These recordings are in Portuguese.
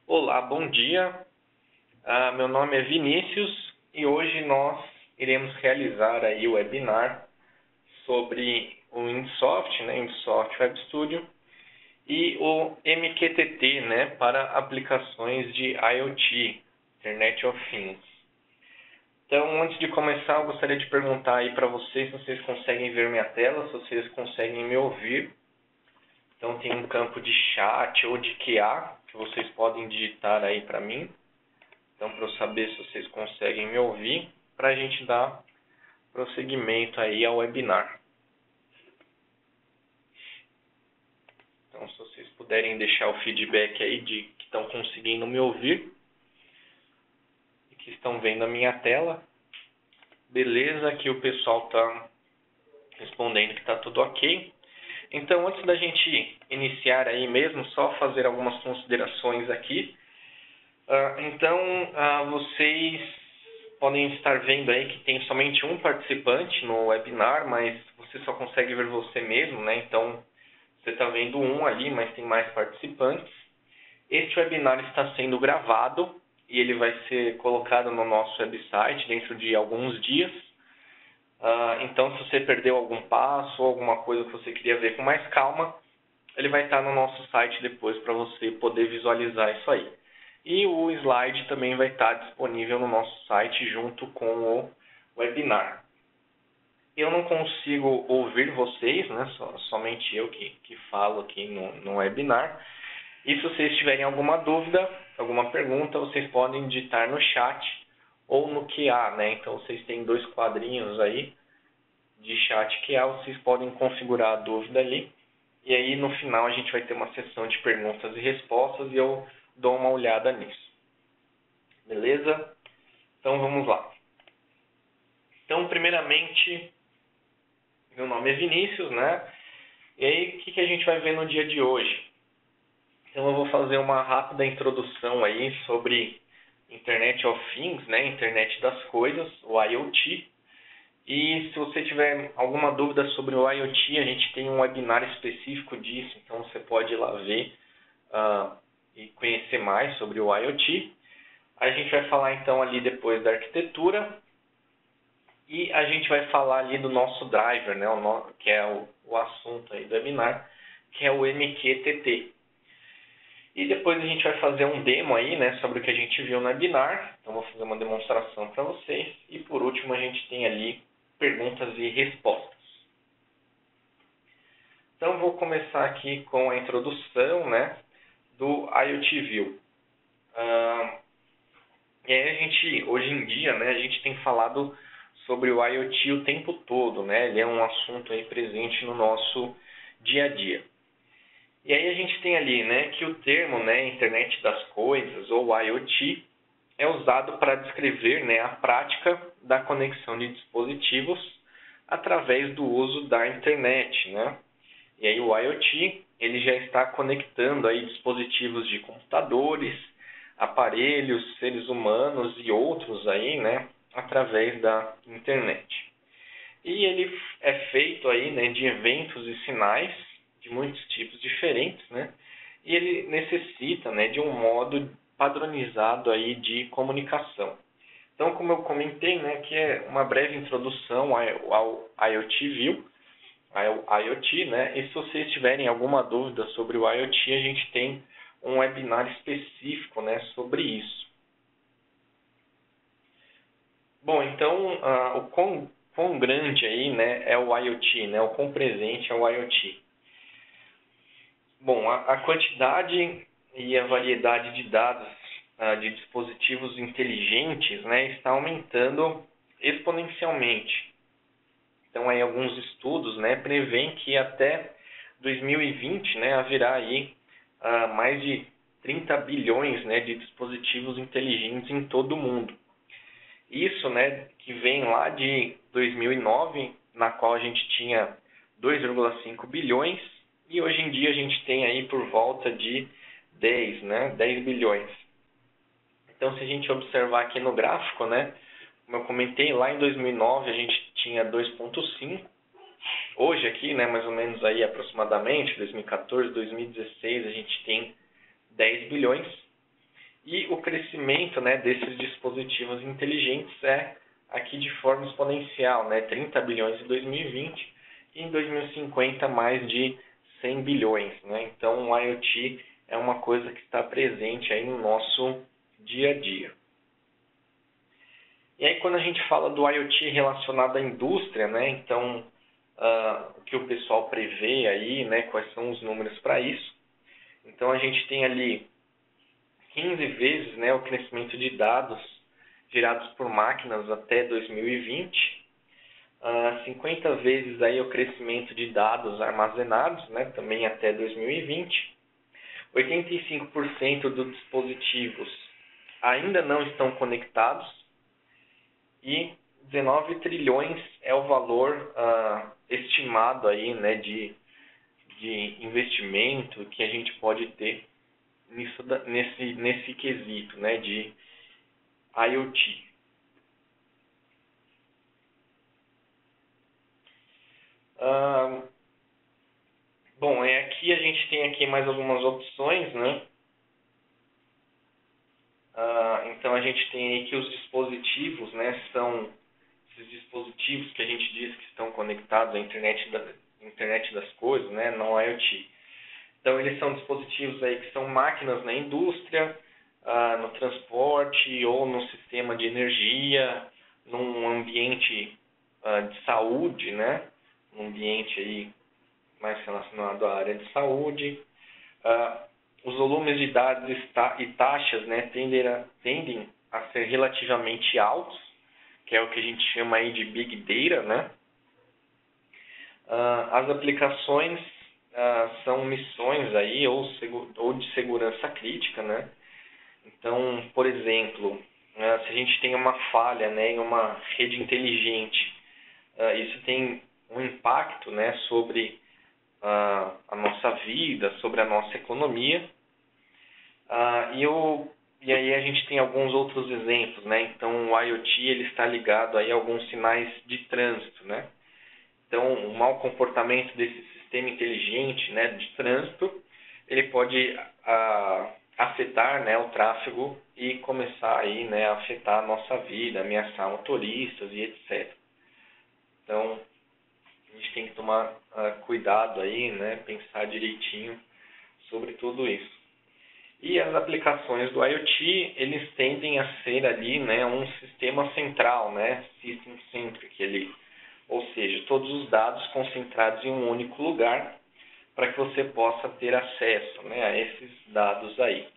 Olá, bom dia. Meu nome é Vinícius e hoje nós iremos realizar aí o webinar sobre o Insoft, Insoft Web Studio, e o MQTT, para aplicações de IoT, Internet of Things. Então, antes de começar, eu gostaria de perguntar aí para vocês se vocês conseguem ver minha tela, se vocês conseguem me ouvir. Então, tem um campo de chat ou de QA que vocês podem digitar aí para mim. Então, para eu saber se vocês conseguem me ouvir, para a gente dar prosseguimento aí ao webinar. Então, se vocês puderem deixar o feedback aí de que estão conseguindo me ouvir e que estão vendo a minha tela. Beleza, aqui o pessoal está respondendo que está tudo ok. Então, antes da gente iniciar aí mesmo, só fazer algumas considerações aqui. Vocês podem estar vendo aí que tem somente um participante no webinar, mas você só consegue ver você mesmo, Então, você está vendo um ali, mas tem mais participantes. Este webinar está sendo gravado e ele vai ser colocado no nosso website dentro de alguns dias. Então, se você perdeu algum passo ou alguma coisa que você queria ver com mais calma, ele vai estar no nosso site depois para você poder visualizar isso aí. E o slide também vai estar disponível no nosso site junto com o webinar. Eu não consigo ouvir vocês, somente eu que falo aqui no webinar. E se vocês tiverem alguma dúvida, alguma pergunta, vocês podem digitar no chat ou no QA, Então, vocês têm dois quadrinhos aí de chat QA, vocês podem configurar a dúvida ali. E aí, no final, a gente vai ter uma sessão de perguntas e respostas e eu dou uma olhada nisso. Beleza? Então, vamos lá. Então, primeiramente, meu nome é Vinícius, E aí, o que a gente vai ver no dia de hoje? Então, eu vou fazer uma rápida introdução aí sobre Internet of Things, Internet das Coisas, o IoT. E se você tiver alguma dúvida sobre o IoT, a gente tem um webinar específico disso, então você pode ir lá ver e conhecer mais sobre o IoT. A gente vai falar então ali depois da arquitetura e a gente vai falar ali do nosso driver, que é o assunto aí do webinar, que é o MQTT. E depois a gente vai fazer um demo aí, sobre o que a gente viu no webinar. Então, vou fazer uma demonstração para vocês. E por último, a gente tem ali perguntas e respostas. Então, vou começar aqui com a introdução, do IoT View. E aí hoje em dia, a gente tem falado sobre o IoT o tempo todo, Ele é um assunto aí presente no nosso dia a dia. E aí a gente tem ali, que o termo, Internet das Coisas ou IoT é usado para descrever, a prática da conexão de dispositivos através do uso da internet, E aí o IoT, ele já está conectando aí dispositivos de computadores, aparelhos, seres humanos e outros aí, através da internet. E ele é feito aí, de eventos e sinais de muitos tipos diferentes, E ele necessita, de um modo padronizado aí de comunicação. Então, como eu comentei, que é uma breve introdução ao IoT View, ao IoT, E se vocês tiverem alguma dúvida sobre o IoT, a gente tem um webinar específico, sobre isso. Bom, então, o quão grande aí, é o IoT, o quão presente é o IoT. Bom, a quantidade e a variedade de dados de dispositivos inteligentes, está aumentando exponencialmente. Então, aí alguns estudos, prevêem que até 2020, haverá aí mais de 30 bilhões, de dispositivos inteligentes em todo o mundo. Isso, que vem lá de 2009, na qual a gente tinha 2,5 bilhões, e hoje em dia a gente tem aí por volta de 10 bilhões. Então, se a gente observar aqui no gráfico, como eu comentei, lá em 2009 a gente tinha 2,5. Hoje aqui, mais ou menos aí aproximadamente, 2014, 2016, a gente tem 10 bilhões. E o crescimento, né, desses dispositivos inteligentes é aqui de forma exponencial, né, 30 bilhões em 2020 e em 2050 mais de 100 bilhões. Né? Então o IoT é uma coisa que está presente aí no nosso dia a dia. E aí quando a gente fala do IoT relacionado à indústria, né, então o que o pessoal prevê aí, né, quais são os números para isso. Então a gente tem ali 15 vezes, né, o crescimento de dados gerados por máquinas até 2020, 50 vezes aí o crescimento de dados armazenados, né, também até 2020, 85% dos dispositivos ainda não estão conectados e 19 trilhões é o valor estimado aí, né, de investimento que a gente pode ter nesse quesito, né, de IoT. Bom, aqui a gente tem aqui mais algumas opções, né? Então a gente tem aí que os dispositivos, né, são esses dispositivos que a gente diz que estão conectados à internet das coisas, né, não IoT. Então eles são dispositivos aí que são máquinas na indústria, no transporte ou no sistema de energia, num ambiente de saúde, né, um ambiente aí mais relacionado à área de saúde. Os volumes de dados e taxas, né, tendem a ser relativamente altos, que é o que a gente chama aí de Big Data, né? As aplicações são missões aí ou de segurança crítica, né? Então, por exemplo, se a gente tem uma falha, né, em uma rede inteligente, isso tem um impacto, né, sobre a nossa vida, sobre a nossa economia. E aí a gente tem alguns outros exemplos, né? Então o IoT ele está ligado aí a alguns sinais de trânsito, né? Então o mau comportamento desse sistema inteligente, né, de trânsito, ele pode afetar, né, o tráfego e começar aí, né, a afetar a nossa vida, ameaçar motoristas e etc. Então a gente tem que tomar cuidado aí, né, pensar direitinho sobre tudo isso. E as aplicações do IoT, eles tendem a ser ali, né, um sistema central, né, system centric ali. Ou seja, todos os dados concentrados em um único lugar para que você possa ter acesso, né, a esses dados aí.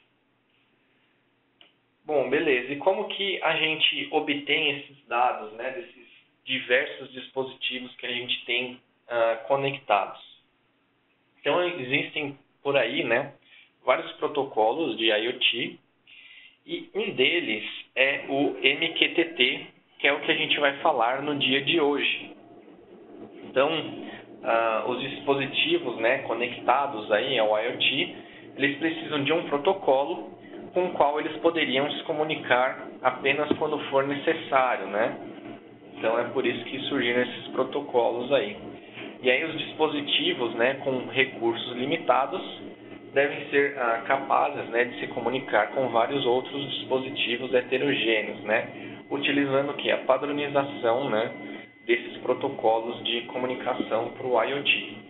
Bom, beleza. E como que a gente obtém esses dados, né, desses diversos dispositivos que a gente tem conectados? Então, existem por aí, né, vários protocolos de IoT e um deles é o MQTT, que é o que a gente vai falar no dia de hoje. Então, os dispositivos, né, conectados aí ao IoT, eles precisam de um protocolo com o qual eles poderiam se comunicar apenas quando for necessário, né? Então é por isso que surgiram esses protocolos aí. E aí os dispositivos, né, com recursos limitados devem ser capazes, né, de se comunicar com vários outros dispositivos heterogêneos, né, utilizando o que? A padronização, né, desses protocolos de comunicação para o IoT.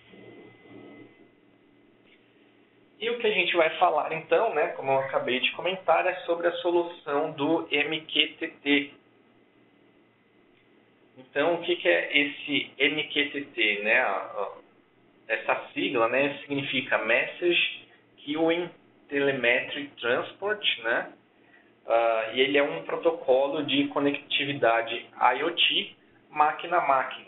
E o que a gente vai falar então, né, como eu acabei de comentar, é sobre a solução do MQTT. Então, o que é esse MQTT, né? Essa sigla, né, significa Message Queuing Telemetry Transport, né? E ele é um protocolo de conectividade IoT máquina a máquina.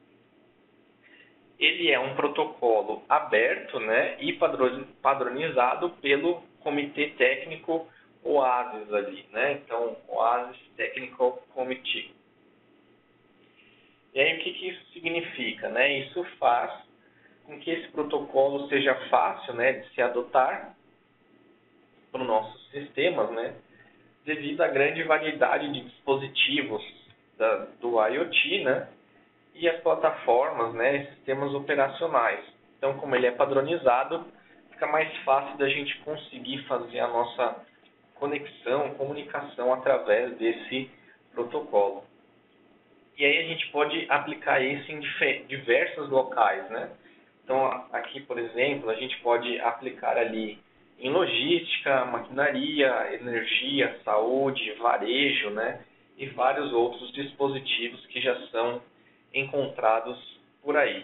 Ele é um protocolo aberto, né, e padronizado pelo Comitê Técnico OASIS ali, né? Então, OASIS Technical Committee. E aí, o que isso significa, né? Isso faz com que esse protocolo seja fácil, né, de se adotar para os nossos sistemas, né, devido à grande variedade de dispositivos do IoT, né, e as plataformas, né, e sistemas operacionais. Então, como ele é padronizado, fica mais fácil da gente conseguir fazer a nossa conexão, comunicação através desse protocolo. E aí a gente pode aplicar isso em diversos locais, né? Então, aqui, por exemplo, a gente pode aplicar ali em logística, maquinaria, energia, saúde, varejo, né? E vários outros dispositivos que já são encontrados por aí.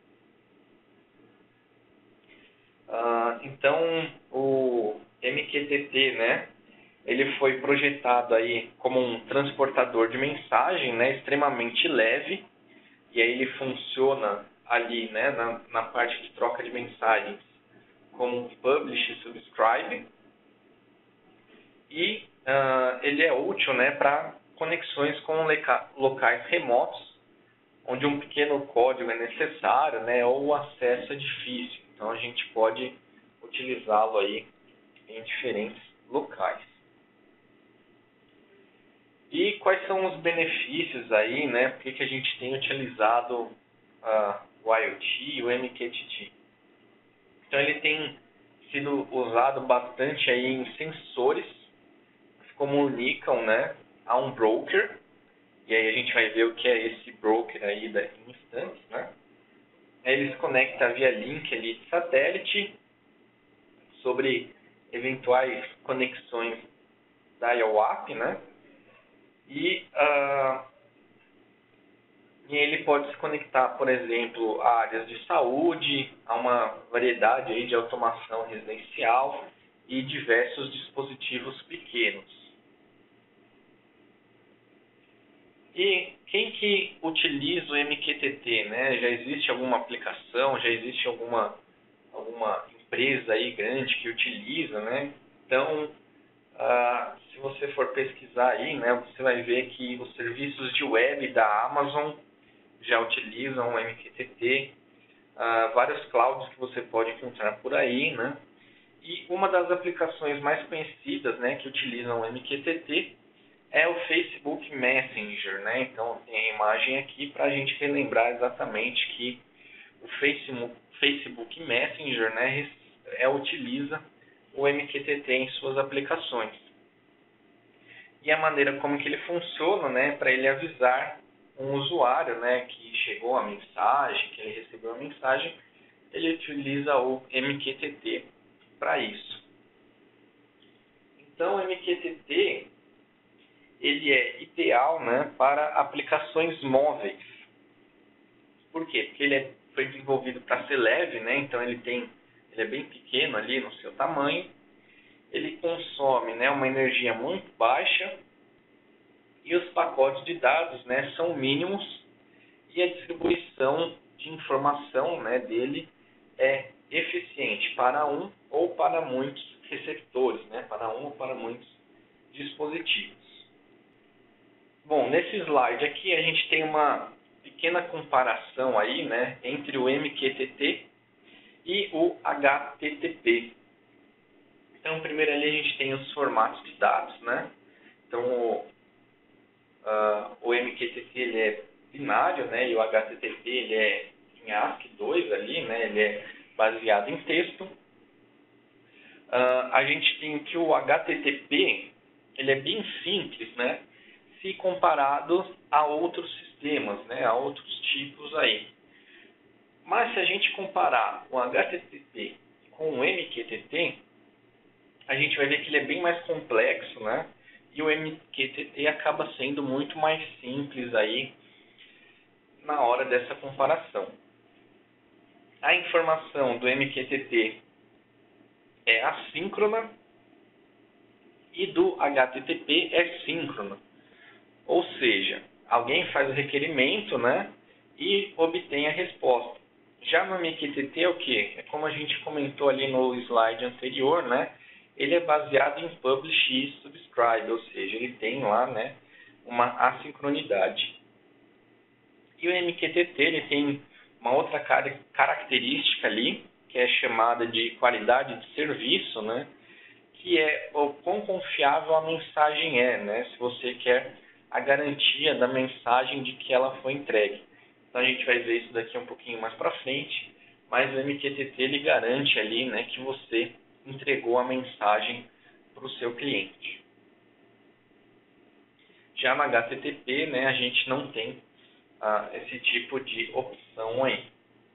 Então, o MQTT, né? Ele foi projetado aí como um transportador de mensagem, né? Extremamente leve. E aí ele funciona ali, né? Na parte de troca de mensagens como publish e subscribe. E ele é útil, né, para conexões com locais remotos, onde um pequeno código é necessário, né, ou o acesso é difícil. Então a gente pode utilizá-lo aí em diferentes locais. E quais são os benefícios aí, né? Por que a gente tem utilizado o IoT e o MQTT? Então ele tem sido usado bastante aí em sensores que se comunicam, né, a um broker. E aí a gente vai ver o que é esse broker aí daqui em instantes, né? Aí ele se conecta via link ali de satélite sobre eventuais conexões da IOAP, né? E ele pode se conectar, por exemplo, a áreas de saúde, a uma variedade aí de automação residencial e diversos dispositivos pequenos. E quem que utiliza o MQTT, né? Já existe alguma aplicação, já existe alguma empresa aí grande que utiliza, né? Então, se você for pesquisar aí, né, você vai ver que os serviços de web da Amazon já utilizam o MQTT, vários clouds que você pode encontrar por aí, né? E uma das aplicações mais conhecidas, né, que utilizam o MQTT é o Facebook Messenger, né? Então tem a imagem aqui para a gente relembrar exatamente que o Facebook Messenger, né, utiliza o MQTT em suas aplicações. E a maneira como que ele funciona, né, para ele avisar um usuário, né, que chegou a mensagem, que ele recebeu a mensagem, ele utiliza o MQTT para isso. Então, o MQTT ele é ideal, né, para aplicações móveis. Por quê? Porque ele foi desenvolvido para ser leve, né, então ele é bem pequeno ali no seu tamanho, ele consome, né, uma energia muito baixa e os pacotes de dados, né, são mínimos e a distribuição de informação, né, dele é eficiente para um ou para muitos receptores, né, para um ou para muitos dispositivos. Bom, nesse slide aqui a gente tem uma pequena comparação aí, né, entre o MQTT e o HTTP. Então, primeiro ali a gente tem os formatos de dados, né? Então, o MQTT ele é binário, né? E o HTTP ele é em ASCII2 ali, né? Ele é baseado em texto. A gente tem que o HTTP ele é bem simples, né? Se comparado a outros sistemas, né? A outros tipos aí. Mas se a gente comparar o HTTP com o MQTT, a gente vai ver que ele é bem mais complexo, né? E o MQTT acaba sendo muito mais simples aí na hora dessa comparação. A informação do MQTT é assíncrona e do HTTP é síncrona. Ou seja, alguém faz o requerimento, né? E obtém a resposta. Já no MQTT é o quê? É como a gente comentou ali no slide anterior, né? Ele é baseado em publish e subscribe, ou seja, ele tem lá, né, uma assincronidade. E o MQTT ele tem uma outra característica ali, que é chamada de qualidade de serviço, né, que é o quão confiável a mensagem é, né, se você quer a garantia da mensagem de que ela foi entregue. Então a gente vai ver isso daqui um pouquinho mais para frente, mas o MQTT ele garante ali, né, que você entregou a mensagem para o seu cliente. Já no HTTP, né, a gente não tem esse tipo de opção aí.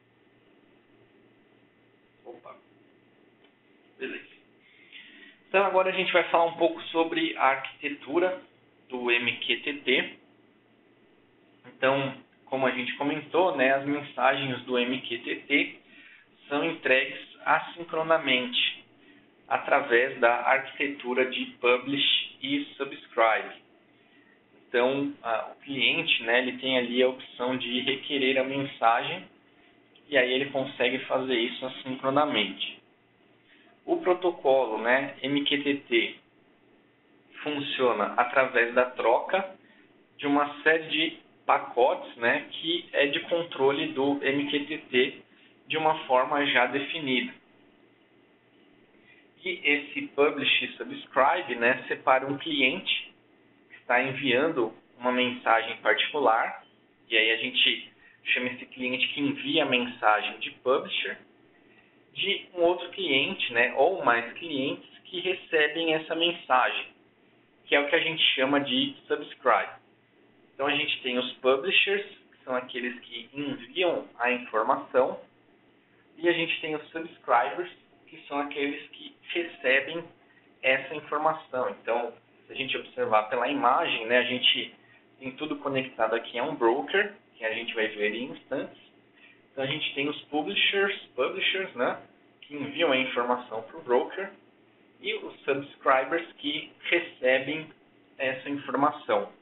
Opa. Beleza. Então agora a gente vai falar um pouco sobre a arquitetura do MQTT. Então, como a gente comentou, né, as mensagens do MQTT são entregues assincronamente através da arquitetura de Publish e Subscribe. Então, o cliente, né, ele tem ali a opção de requerer a mensagem e aí ele consegue fazer isso assincronamente. O protocolo, né, MQTT funciona através da troca de uma série de pacotes, né, que é de controle do MQTT de uma forma já definida. E esse Publish e Subscribe, né, separa um cliente que está enviando uma mensagem particular, e aí a gente chama esse cliente que envia a mensagem de Publisher, de um outro cliente, né, ou mais clientes que recebem essa mensagem, que é o que a gente chama de Subscribe. Então a gente tem os Publishers, que são aqueles que enviam a informação, e a gente tem os Subscribers, que são aqueles que recebem essa informação. Então, se a gente observar pela imagem, né, a gente tem tudo conectado aqui a um broker, que a gente vai ver em instantes. Então, a gente tem os publishers, né, que enviam a informação para o broker, e os subscribers que recebem essa informação.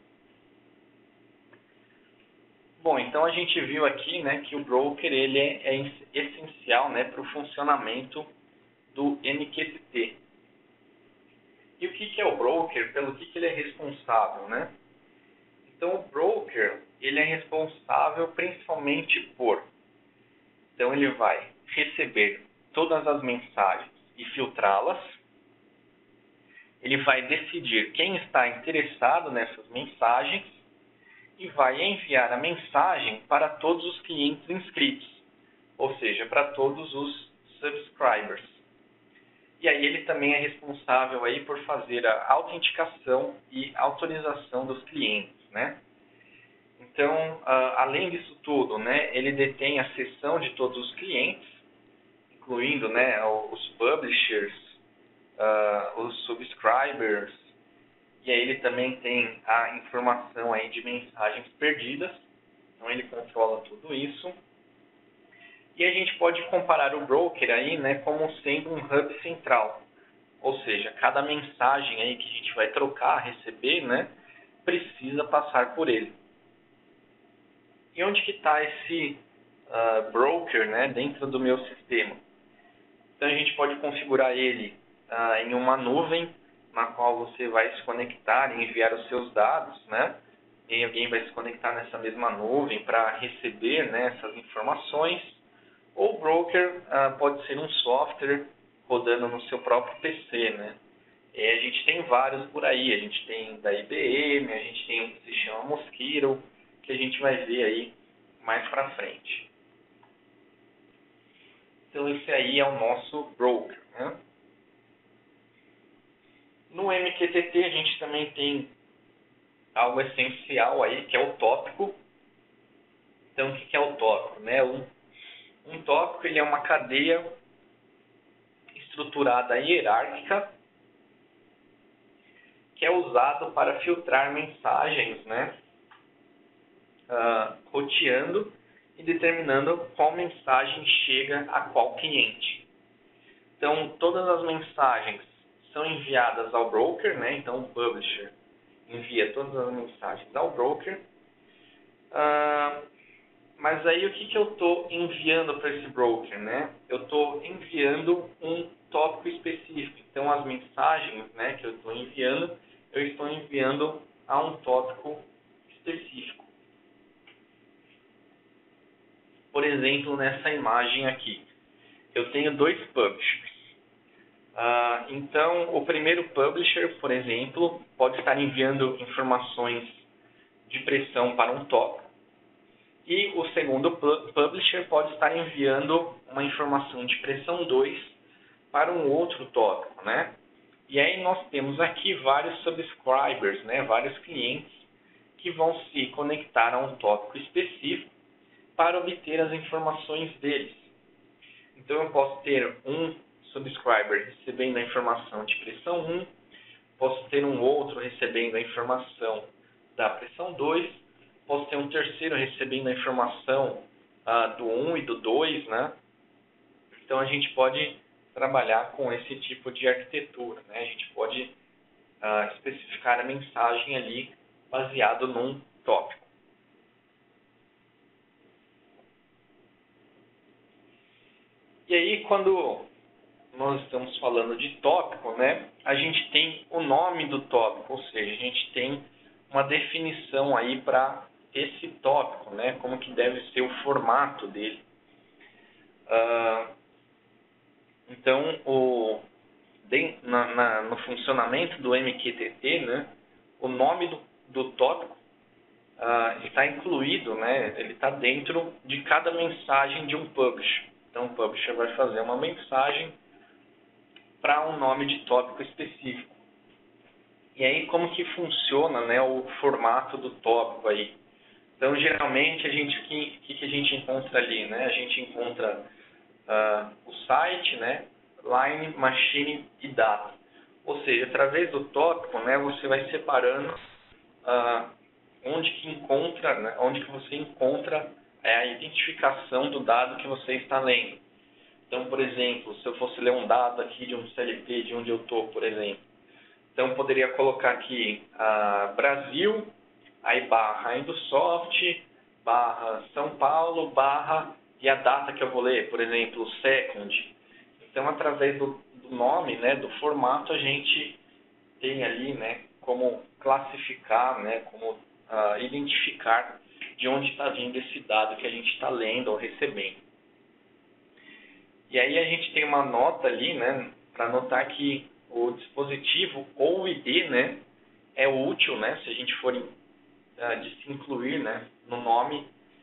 Bom, então a gente viu aqui, né, que o broker ele é essencial, né, para o funcionamento do MQTT. E o que é o broker? Pelo que ele é responsável, né? Então, o broker ele é responsável principalmente por... Então, ele vai receber todas as mensagens e filtrá-las. Ele vai decidir quem está interessado nessas mensagens e vai enviar a mensagem para todos os clientes inscritos, ou seja, para todos os subscribers. E aí ele também é responsável aí por fazer a autenticação e autorização dos clientes, né? Então, além disso tudo, né, ele detém a seção de todos os clientes, incluindo, né, os publishers, os subscribers, e aí ele também tem a informação aí de mensagens perdidas, então ele controla tudo isso. E a gente pode comparar o broker aí, né, como sendo um hub central, ou seja, cada mensagem aí que a gente vai trocar, receber, né, precisa passar por ele. E onde que está esse broker, né, dentro do meu sistema? Então a gente pode configurar ele em uma nuvem, na qual você vai se conectar e enviar os seus dados, né? E alguém vai se conectar nessa mesma nuvem para receber, né, essas informações. Ou o broker pode ser um software rodando no seu próprio PC, né? E a gente tem vários por aí. A gente tem da IBM, a gente tem um que se chama Mosquito, que a gente vai ver aí mais para frente. Então esse aí é o nosso broker, né? No MQTT a gente também tem algo essencial aí, que é o tópico. Então o que é o tópico, né? Um tópico ele é uma cadeia estruturada hierárquica que é usado para filtrar mensagens, né? Roteando e determinando qual mensagem chega a qual cliente. Então, todas as mensagens são enviadas ao broker, né? Então, o publisher envia todas as mensagens ao broker. Mas aí, o que eu estou enviando para esse broker, né? Eu estou enviando um tópico específico. Então, as mensagens, né, que eu estou enviando a um tópico específico. Por exemplo, nessa imagem aqui, eu tenho dois publishers. Então, o primeiro publisher, por exemplo, pode estar enviando informações de pressão para um tópico. E o segundo publisher pode estar enviando uma informação de pressão 2 para um outro tópico, né? E aí nós temos aqui vários subscribers, né, vários clientes que vão se conectar a um tópico específico para obter as informações deles. Então eu posso ter um subscriber recebendo a informação de pressão 1, posso ter um outro recebendo a informação da pressão 2, posso ter um terceiro recebendo a informação do 1 e do 2, né? Então a gente pode trabalhar com esse tipo de arquitetura, né? A gente pode especificar a mensagem ali baseado num tópico. E aí, quando nós estamos falando de tópico, né, a gente tem o nome do tópico, ou seja, a gente tem uma definição aí para esse tópico, né, como que deve ser o formato dele. Então, no funcionamento do MQTT, né, o nome do tópico está incluído, né, ele está dentro de cada mensagem de um publish. Então, o publisher vai fazer uma mensagem para um nome de tópico específico. E aí, como que funciona, né, o formato do tópico aí? Então, geralmente, o que a gente encontra ali? Né? A gente encontra o site, né, line, machine e data. Ou seja, através do tópico, né, você vai separando onde que você encontra a identificação do dado que você está lendo. Então, por exemplo, se eu fosse ler um dado aqui de um CLP, de onde eu estou, por exemplo, então eu poderia colocar aqui Brasil, aí barra Indosoft, barra São Paulo, barra e a data que eu vou ler, por exemplo, second. Então, através do nome, né, do formato, a gente tem ali, né, como classificar, né, como identificar de onde está vindo esse dado que a gente está lendo ou recebendo. E aí a gente tem uma nota ali, né, para notar que o dispositivo ou o ID, né, é útil, né, se a gente for de se incluir, né, no nome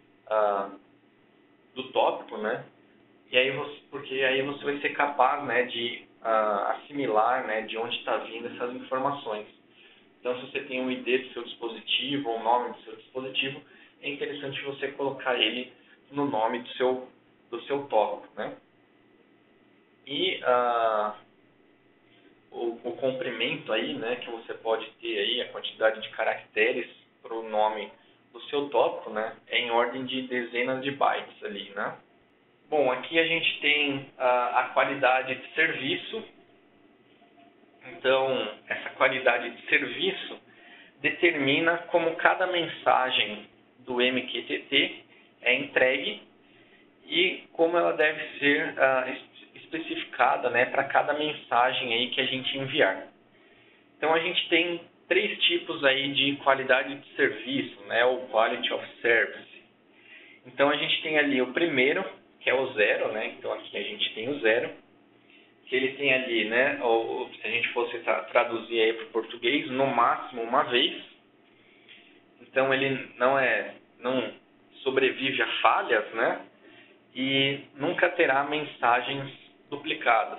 do tópico, né, e aí porque aí você vai ser capaz, né, de assimilar, né, de onde está vindo essas informações. Então, se você tem um ID do seu dispositivo ou o nome do seu dispositivo, é interessante você colocar ele no nome do seu tópico, né? E o comprimento aí, né, que você pode ter aí, a quantidade de caracteres para o nome do seu tópico, né, é em ordem de dezenas de bytes ali, né? Bom, aqui a gente tem a qualidade de serviço. Então, essa qualidade de serviço determina como cada mensagem do MQTT é entregue e como ela deve ser especificada, né, para cada mensagem aí que a gente enviar. Então, a gente tem 3 tipos aí de qualidade de serviço, né, o Quality of Service. Então, a gente tem ali o primeiro, que é o 0, né, então aqui a gente tem o 0, que ele tem ali, né, ou se a gente fosse traduzir aí para o português, no máximo uma vez. Então, ele não sobrevive a falhas, né, e nunca terá mensagens duplicadas.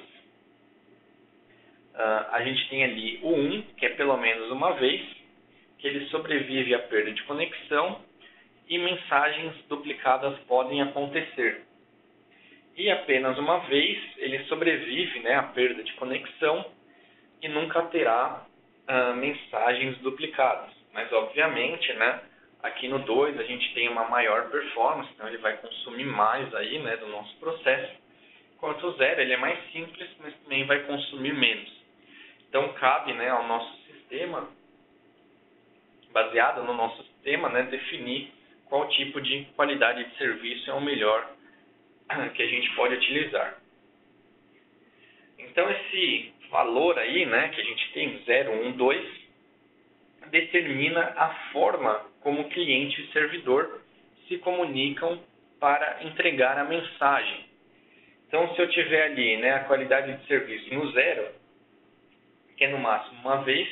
A gente tem ali o 1, que é pelo menos uma vez, que ele sobrevive à perda de conexão e mensagens duplicadas podem acontecer. E apenas uma vez ele sobrevive, né, à perda de conexão e nunca terá mensagens duplicadas. Mas, obviamente, né, aqui no 2 a gente tem uma maior performance, então ele vai consumir mais aí, né, do nosso processo. Enquanto o 0 ele é mais simples, mas também vai consumir menos. Então, cabe, né, ao nosso sistema, baseado no nosso sistema, né, definir qual tipo de qualidade de serviço é o melhor que a gente pode utilizar. Então, esse valor aí, né, que a gente tem, 0, 1, 2, determina a forma como o cliente e o servidor se comunicam para entregar a mensagem. Então, se eu tiver ali, né, a qualidade de serviço no 0, que é no máximo uma vez,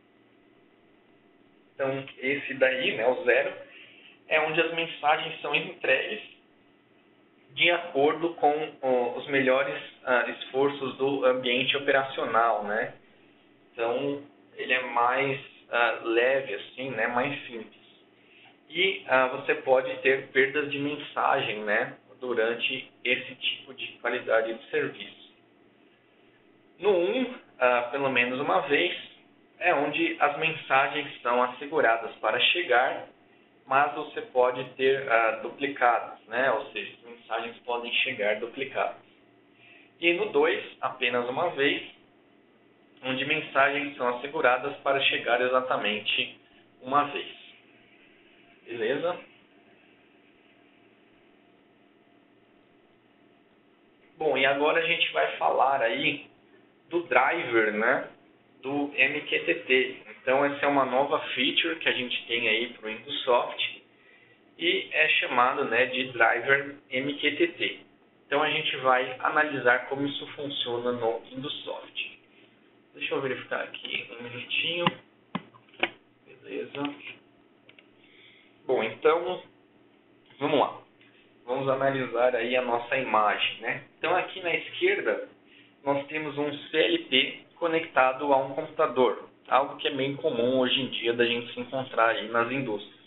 então esse daí, né, o 0, é onde as mensagens são entregues de acordo com os melhores esforços do ambiente operacional, né? Então, ele é mais leve, assim, né? Mais simples. E você pode ter perdas de mensagem, né? Durante esse tipo de qualidade de serviço. No 1, pelo menos uma vez, é onde as mensagens são asseguradas para chegar, mas você pode ter duplicadas, né? Ou seja, as mensagens podem chegar duplicadas. E no 2, apenas uma vez, onde mensagens são asseguradas para chegar exatamente uma vez. Beleza? Bom, e agora a gente vai falar aí do driver, né, do MQTT. Então, essa é uma nova feature que a gente tem aí para o Windows Soft e é chamado, né, de driver MQTT. Então, a gente vai analisar como isso funciona no Windows Soft. Deixa eu verificar aqui um minutinho. Beleza. Bom, então, vamos lá. Vamos analisar aí a nossa imagem, né? Então, aqui na esquerda, nós temos um CLP conectado a um computador, algo que é bem comum hoje em dia da gente se encontrar aí nas indústrias.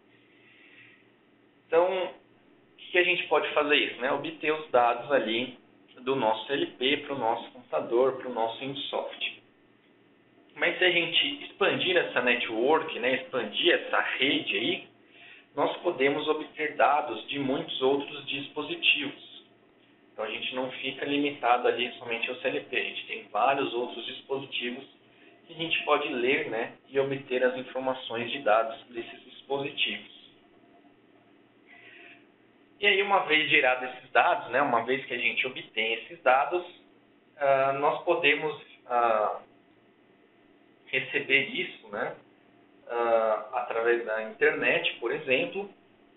Então, o que a gente pode fazer isso, né? Obter os dados ali do nosso CLP para o nosso computador, para o nosso Windows. Mas se a gente expandir essa network, né, expandir essa rede aí, nós podemos obter dados de muitos outros dispositivos. Então, a gente não fica limitado ali somente ao CLP. A gente tem vários outros dispositivos que a gente pode ler, né, e obter as informações de dados desses dispositivos. E aí, uma vez gerados esses dados, né, uma vez que a gente obtém esses dados, nós podemos receber isso, né, através da internet, por exemplo.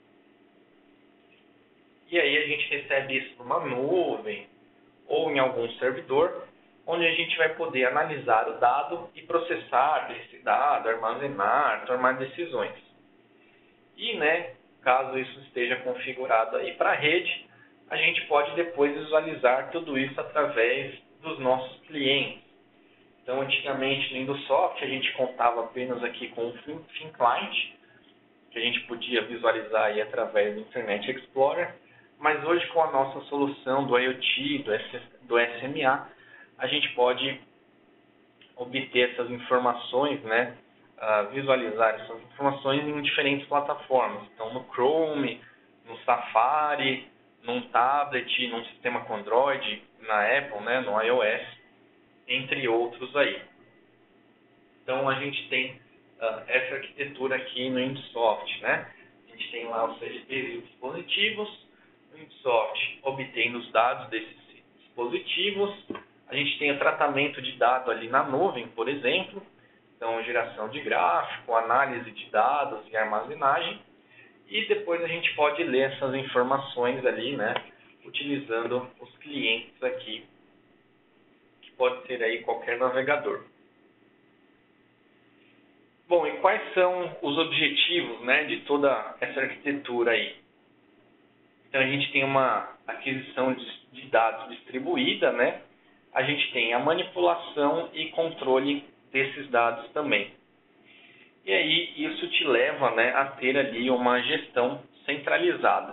E aí a gente recebe isso numa nuvem ou em algum servidor, onde a gente vai poder analisar o dado e processar esse dado, armazenar, tomar decisões. E, né, caso isso esteja configurado aí para a rede, a gente pode depois visualizar tudo isso através dos nossos clientes. Então, antigamente no Windows Soft a gente contava apenas aqui com o Thin Client, que a gente podia visualizar aí através do Internet Explorer, mas hoje com a nossa solução do IoT, do SMA, a gente pode obter essas informações, né, visualizar essas informações em diferentes plataformas. Então, no Chrome, no Safari, num tablet, num sistema com Android, na Apple, né, no iOS, entre outros aí. Então, a gente tem essa arquitetura aqui no Windows Soft, né? A gente tem lá os CLPs e os dispositivos, o Windows Soft obtém os dados desses dispositivos, a gente tem o tratamento de dado ali na nuvem, por exemplo, então geração de gráfico, análise de dados e armazenagem, e depois a gente pode ler essas informações ali, né, utilizando os clientes aqui, que pode ser aí qualquer navegador. Bom, e quais são os objetivos, né, de toda essa arquitetura aí? Então, a gente tem uma aquisição de dados distribuída, né? A gente tem a manipulação e controle desses dados também. E aí, isso te leva, né, a ter ali uma gestão centralizada.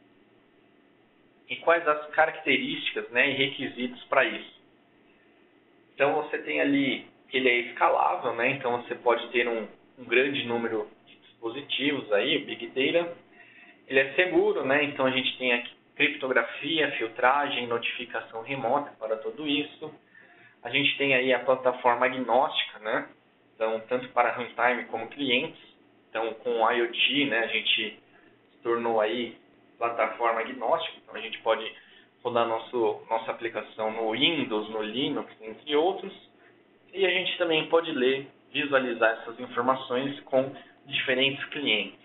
E quais as características, né, e requisitos para isso? Então, você tem ali que ele é escalável, né? Então você pode ter um grande número de dispositivos aí, o Big Data. Ele é seguro, né? Então a gente tem aqui criptografia, filtragem, notificação remota para tudo isso. A gente tem aí a plataforma agnóstica, né? Então, tanto para runtime como clientes. Então, com o IoT, né, a gente se tornou aí plataforma agnóstica. Então, a gente pode rodar nossa aplicação no Windows, no Linux, entre outros. E a gente também pode ler, visualizar essas informações com diferentes clientes.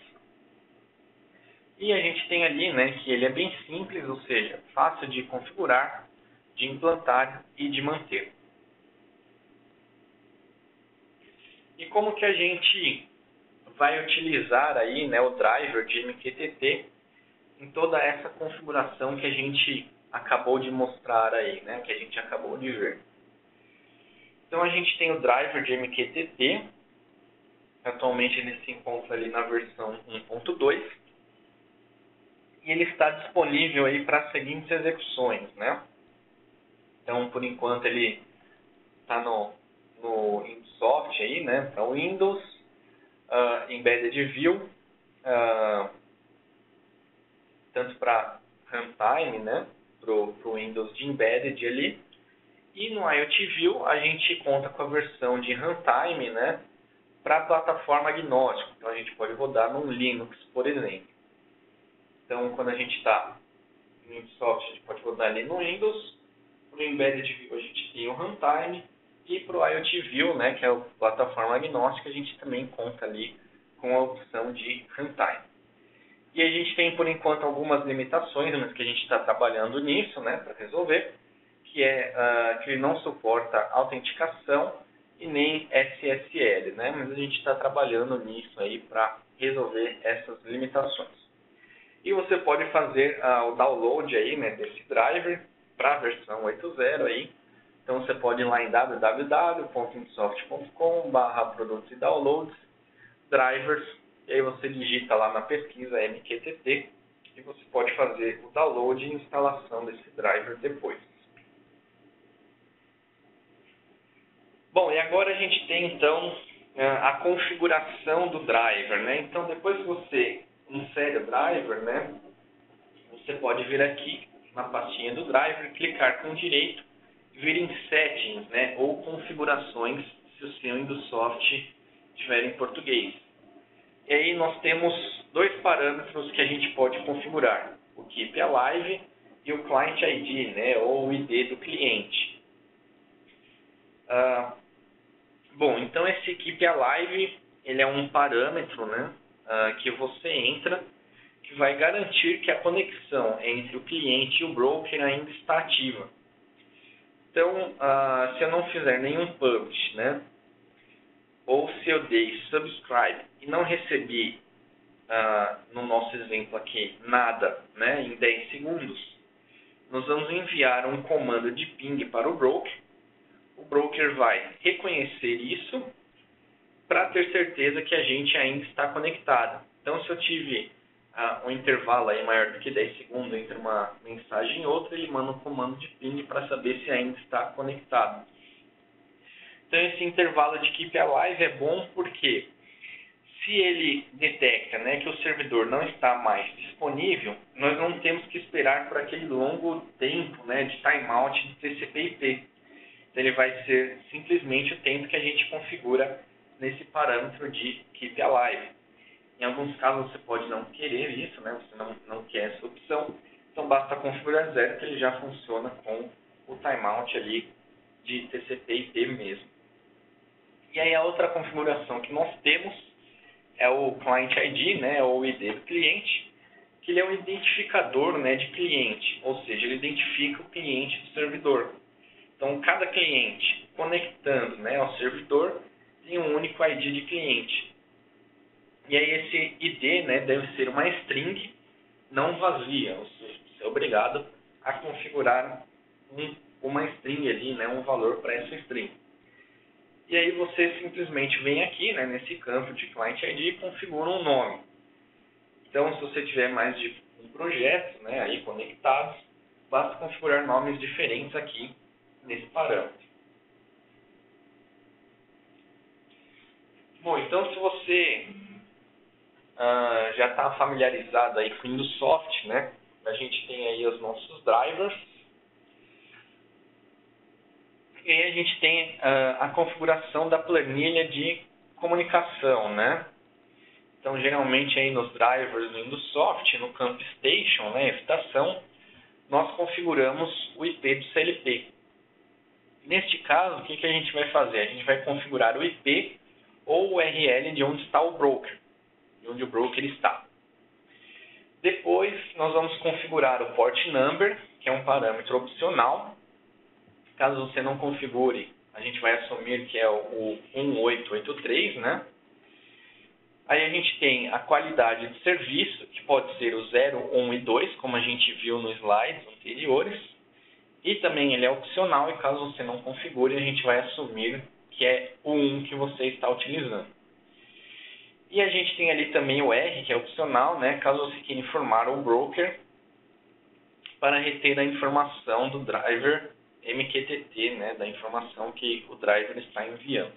E a gente tem ali, né, que ele é bem simples, ou seja, fácil de configurar, de implantar e de manter. E como que a gente vai utilizar aí, né, o driver de MQTT em toda essa configuração que a gente acabou de mostrar aí, né, que a gente acabou de ver? Então a gente tem o driver de MQTT, atualmente ele se encontra ali na versão 1.2, e ele está disponível aí para as seguintes execuções, né? Então, por enquanto ele está no Insoft aí, né? Para Windows, Embedded View, tanto para Runtime, né? Para o Windows de Embedded ali. E no IoT View a gente conta com a versão de Runtime, né? Para plataforma agnóstica. Então a gente pode rodar num Linux, por exemplo. Então quando a gente está no Insoft, a gente pode rodar ali no Windows. Para o Embedded View a gente tem o Runtime. E para o IoT View, né, que é a plataforma agnóstica, a gente também conta ali com a opção de Runtime. E a gente tem, por enquanto, algumas limitações, mas que a gente está trabalhando nisso, né, para resolver, que é que ele não suporta autenticação e nem SSL, né, mas a gente está trabalhando nisso aí para resolver essas limitações. E você pode fazer o download aí, né, desse driver para a versão 8.0 aí. Então você pode ir lá em www.insoft.com/produtos e downloads, drivers, e aí você digita lá na pesquisa MQTT e você pode fazer o download e instalação desse driver depois. Bom, e agora a gente tem então a configuração do driver, né? Então depois que você insere o driver, né, você pode vir aqui na pastinha do driver, clicar com direito, vir em settings, né, ou configurações, se o seu Insoft estiver em português. E aí nós temos dois parâmetros que a gente pode configurar, o Keep Alive e o Client ID, né, ou o ID do cliente. Bom, então esse Keep Alive, ele é um parâmetro, né, que você entra, que vai garantir que a conexão entre o cliente e o broker ainda está ativa. Então, se eu não fizer nenhum publish, né, ou se eu dei subscribe e não recebi, no nosso exemplo aqui, nada, né, em 10 segundos, nós vamos enviar um comando de ping para o broker vai reconhecer isso para ter certeza que a gente ainda está conectado. Então, se eu tive um intervalo aí maior do que 10 segundos entre uma mensagem e outra, ele manda um comando de ping para saber se ainda está conectado. Então, esse intervalo de Keep Alive é bom porque se ele detecta, né, que o servidor não está mais disponível, nós não temos que esperar por aquele longo tempo, né, de timeout de TCP/IP. Então, ele vai ser simplesmente o tempo que a gente configura nesse parâmetro de Keep Alive. Em alguns casos você pode não querer isso, né? Você não quer essa opção. Então basta configurar 0 que ele já funciona com o timeout ali de TCP/IP mesmo. E aí a outra configuração que nós temos é o Client ID, né? Ou o ID do cliente, que ele é um identificador, né, de cliente, ou seja, ele identifica o cliente do servidor. Então cada cliente conectando, né, ao servidor tem um único ID de cliente. E aí esse ID, né, deve ser uma string não vazia, ou seja, você é obrigado a configurar uma string ali, né, um valor para essa string. E aí você simplesmente vem aqui, né, nesse campo de Client ID e configura um nome. Então, se você tiver mais de um projeto, né, aí conectados, basta configurar nomes diferentes aqui nesse parâmetro. Bom, então se você já está familiarizado aí com o Insoft, né? A gente tem aí os nossos drivers. E aí a gente tem a configuração da planilha de comunicação, né? Então, geralmente aí nos drivers do Insoft, no campo Station, né, estação, nós configuramos o IP do CLP. Neste caso, o que a gente vai fazer? A gente vai configurar o IP ou o URL de onde está o broker, de onde o broker está. Depois, nós vamos configurar o port number, que é um parâmetro opcional. Caso você não configure, a gente vai assumir que é o 1883, né? Aí a gente tem a qualidade de serviço, que pode ser o 0, 1 e 2, como a gente viu nos slides anteriores. E também ele é opcional e caso você não configure, a gente vai assumir que é o 1 que você está utilizando. E a gente tem ali também o R, que é opcional, né? Caso você queira informar o broker para reter a informação do driver MQTT, né? Da informação que o driver está enviando.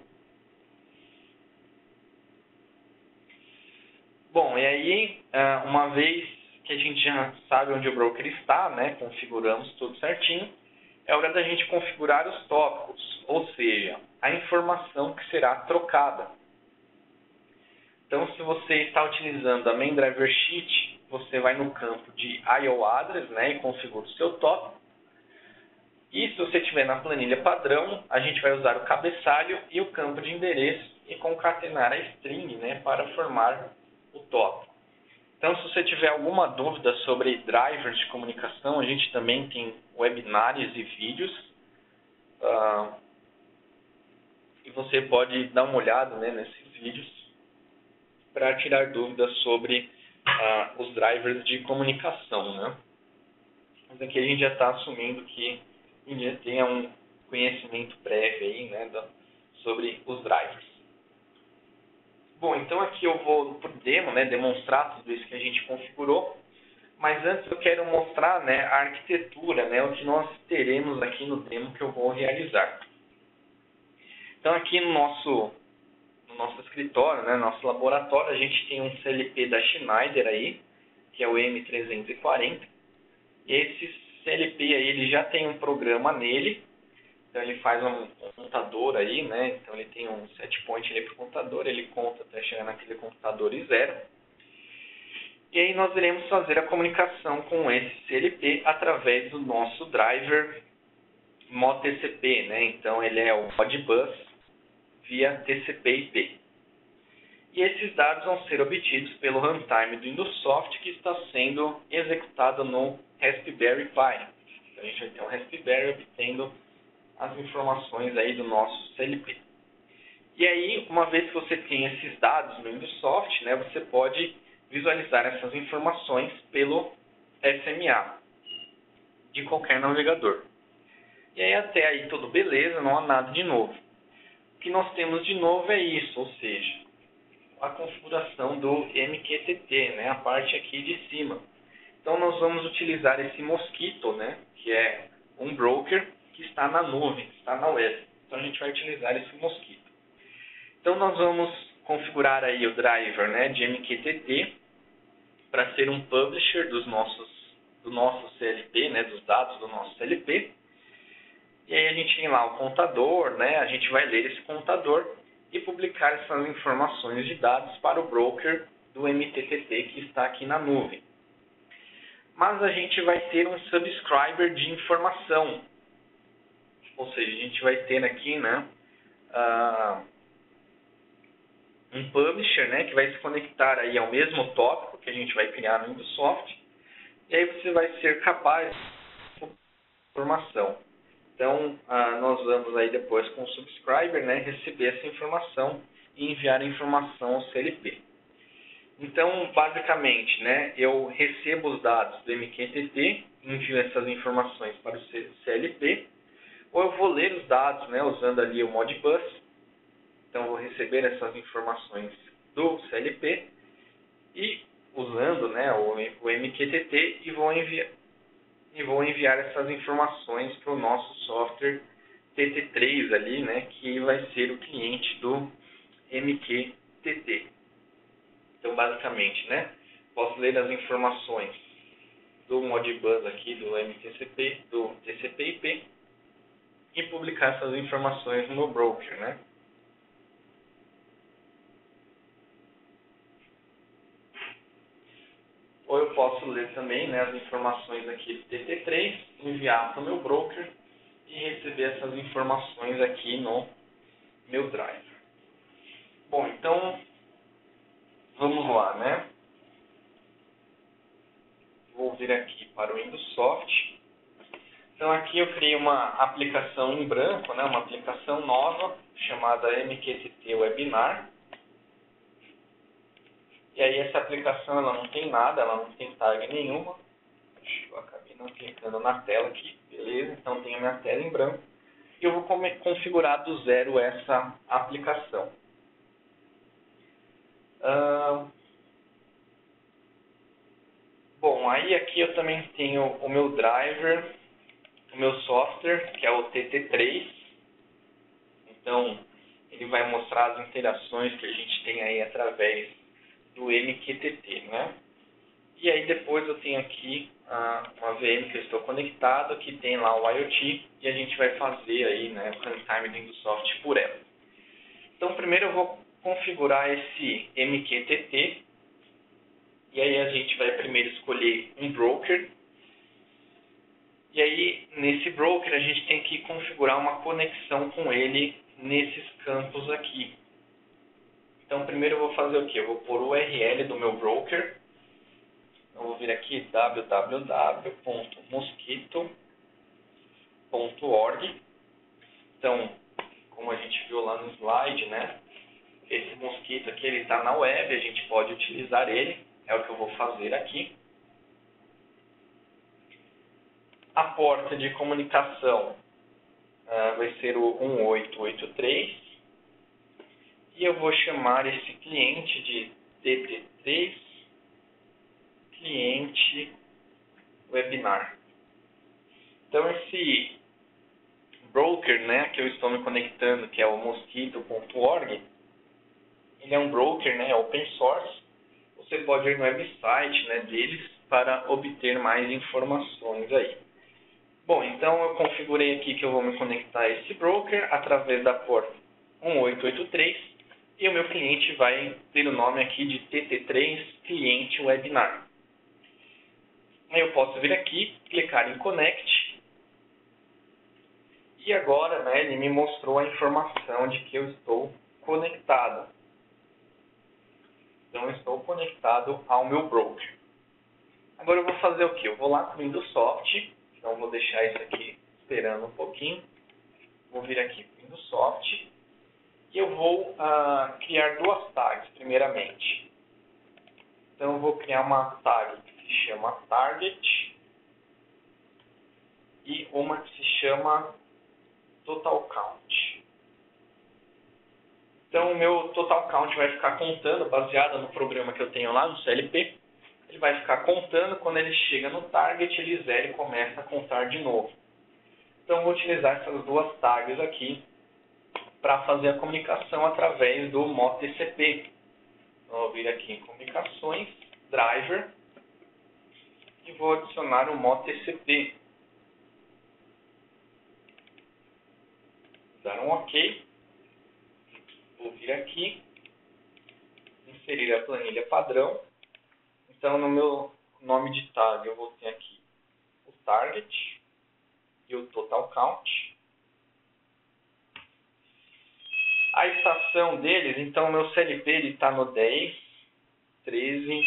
Bom, e aí, uma vez que a gente já sabe onde o broker está, né? Configuramos tudo certinho, é hora da gente configurar os tópicos, ou seja, a informação que será trocada. Então, se você está utilizando a main driver sheet, você vai no campo de IO address, né, e configura o seu tópico. E se você estiver na planilha padrão, a gente vai usar o cabeçalho e o campo de endereço e concatenar a string, né, para formar o tópico. Então, se você tiver alguma dúvida sobre drivers de comunicação, a gente também tem webinários e vídeos. E você pode dar uma olhada, né, nesses vídeos para tirar dúvidas sobre os drivers de comunicação, né? Mas aqui a gente já está assumindo que a gente já tenha um conhecimento prévio aí, né, sobre os drivers. Bom, então aqui eu vou por demo, né, demonstrar tudo isso que a gente configurou. Mas antes eu quero mostrar, né, a arquitetura, né, o que nós teremos aqui no demo que eu vou realizar. Então aqui no nosso escritório, né, nosso laboratório, a gente tem um CLP da Schneider aí, que é o M340. E esse CLP aí, ele já tem um programa nele, então ele faz um contador aí, né, então ele tem um set point ali para o contador, ele conta até chegar naquele computador e 0. E aí nós iremos fazer a comunicação com esse CLP através do nosso driver ModTCP, né, então ele é o Modbus via TCP/IP. E esses dados vão ser obtidos pelo runtime do Windows que está sendo executado no Raspberry Pi. Então a gente vai ter um Raspberry obtendo as informações aí do nosso CLP. E aí, uma vez que você tem esses dados no Windows né, você pode visualizar essas informações pelo SMA de qualquer navegador. E aí até aí tudo beleza, não há nada de novo. O que nós temos de novo é isso, ou seja, a configuração do MQTT, né, a parte aqui de cima. Então nós vamos utilizar esse Mosquito, né, que é um broker que está na nuvem, está na web. Então a gente vai utilizar esse Mosquito. Então nós vamos configurar aí o driver, né, de MQTT para ser um publisher do nosso CLP, né, dos dados do nosso CLP. E aí a gente tem lá o contador, né, a gente vai ler esse contador e publicar essas informações de dados para o broker do MQTT que está aqui na nuvem. Mas a gente vai ter um subscriber de informação, ou seja, a gente vai ter aqui, né, um publisher, né, que vai se conectar aí ao mesmo tópico que a gente vai criar no Windows e aí você vai ser capaz de informação. Então, nós vamos aí depois com o subscriber, né, receber essa informação e enviar a informação ao CLP. Então, basicamente, né, eu recebo os dados do MQTT, envio essas informações para o CLP, ou eu vou ler os dados, né, usando ali o Modbus. Então, eu vou receber essas informações do CLP e usando, né, o MQTT e vou enviar essas informações para o nosso software TT3 ali, né, que vai ser o cliente do MQTT. Então, basicamente, né, posso ler as informações do Modbus aqui, do MTCP, do TCP/IP e publicar essas informações no meu broker, né. Ou eu posso ler também, né, as informações aqui do TT3, enviar para o meu broker e receber essas informações aqui no meu driver. Bom, então, vamos lá, né? Vou vir aqui para o Windows Então, aqui eu criei uma aplicação em branco, né, uma aplicação nova, chamada MQTT Webinar. E aí essa aplicação ela não tem nada, ela não tem tag nenhuma. Eu acabei não clicando na tela aqui, Beleza? Então tenho minha tela em branco. E eu vou configurar do zero essa aplicação. Bom, aí aqui eu também tenho o meu driver, o meu software, que é o TT3. Então, ele vai mostrar as interações que a gente tem aí através do MQTT, né? E aí depois eu tenho aqui uma VM que eu estou conectado, que tem lá o IoT, e a gente vai fazer aí, né, o runtime do Indusoft por ela. Então, primeiro eu vou configurar esse MQTT, e aí a gente vai primeiro escolher um broker. E aí, nesse broker, a gente tem que configurar uma conexão com ele nesses campos aqui. Então, primeiro eu vou fazer o quê? Eu vou pôr o URL do meu broker. Eu vou vir aqui www.mosquito.org. Então, como a gente viu lá no slide, né? Esse mosquito aqui, ele está na web, a gente pode utilizar ele. É o que eu vou fazer aqui. A porta de comunicação vai ser o 1883. E eu vou chamar esse cliente de TT3 cliente webinar. Então esse broker, né, que eu estou me conectando, que é o mosquito.org, ele é um broker, né, open source. Você pode ir no website, né, deles para obter mais informações aí. Bom, então eu configurei aqui que eu vou me conectar a esse broker através da porta 1883 e o meu cliente vai ter o nome aqui de TT3 cliente webinar. Aí eu posso vir aqui, clicar em Connect e agora, né, ele me mostrou a informação de que eu estou conectado. Então eu estou conectado ao meu broker. Agora eu vou fazer o que? Eu vou lá com o Indusoft, então vou deixar isso aqui esperando um pouquinho. Vou vir aqui para o Indusoft e eu vou criar duas tags primeiramente. Então eu vou criar uma tag que se chama Target e uma que se chama Total Count. Então o meu Total Count vai ficar contando, baseado no programa que eu tenho lá no CLP. Ele vai ficar contando, quando ele chega no target, ele zera e começa a contar de novo. Então eu vou utilizar essas duas tags aqui para fazer a comunicação através do MoTCP. Então eu vou vir aqui em comunicações, driver, e vou adicionar o MoTCP. Dar um OK. Vou vir aqui, inserir a planilha padrão. Então no meu nome de tag eu vou ter aqui o target e o total count. A estação deles, então o meu CLP está no 10 13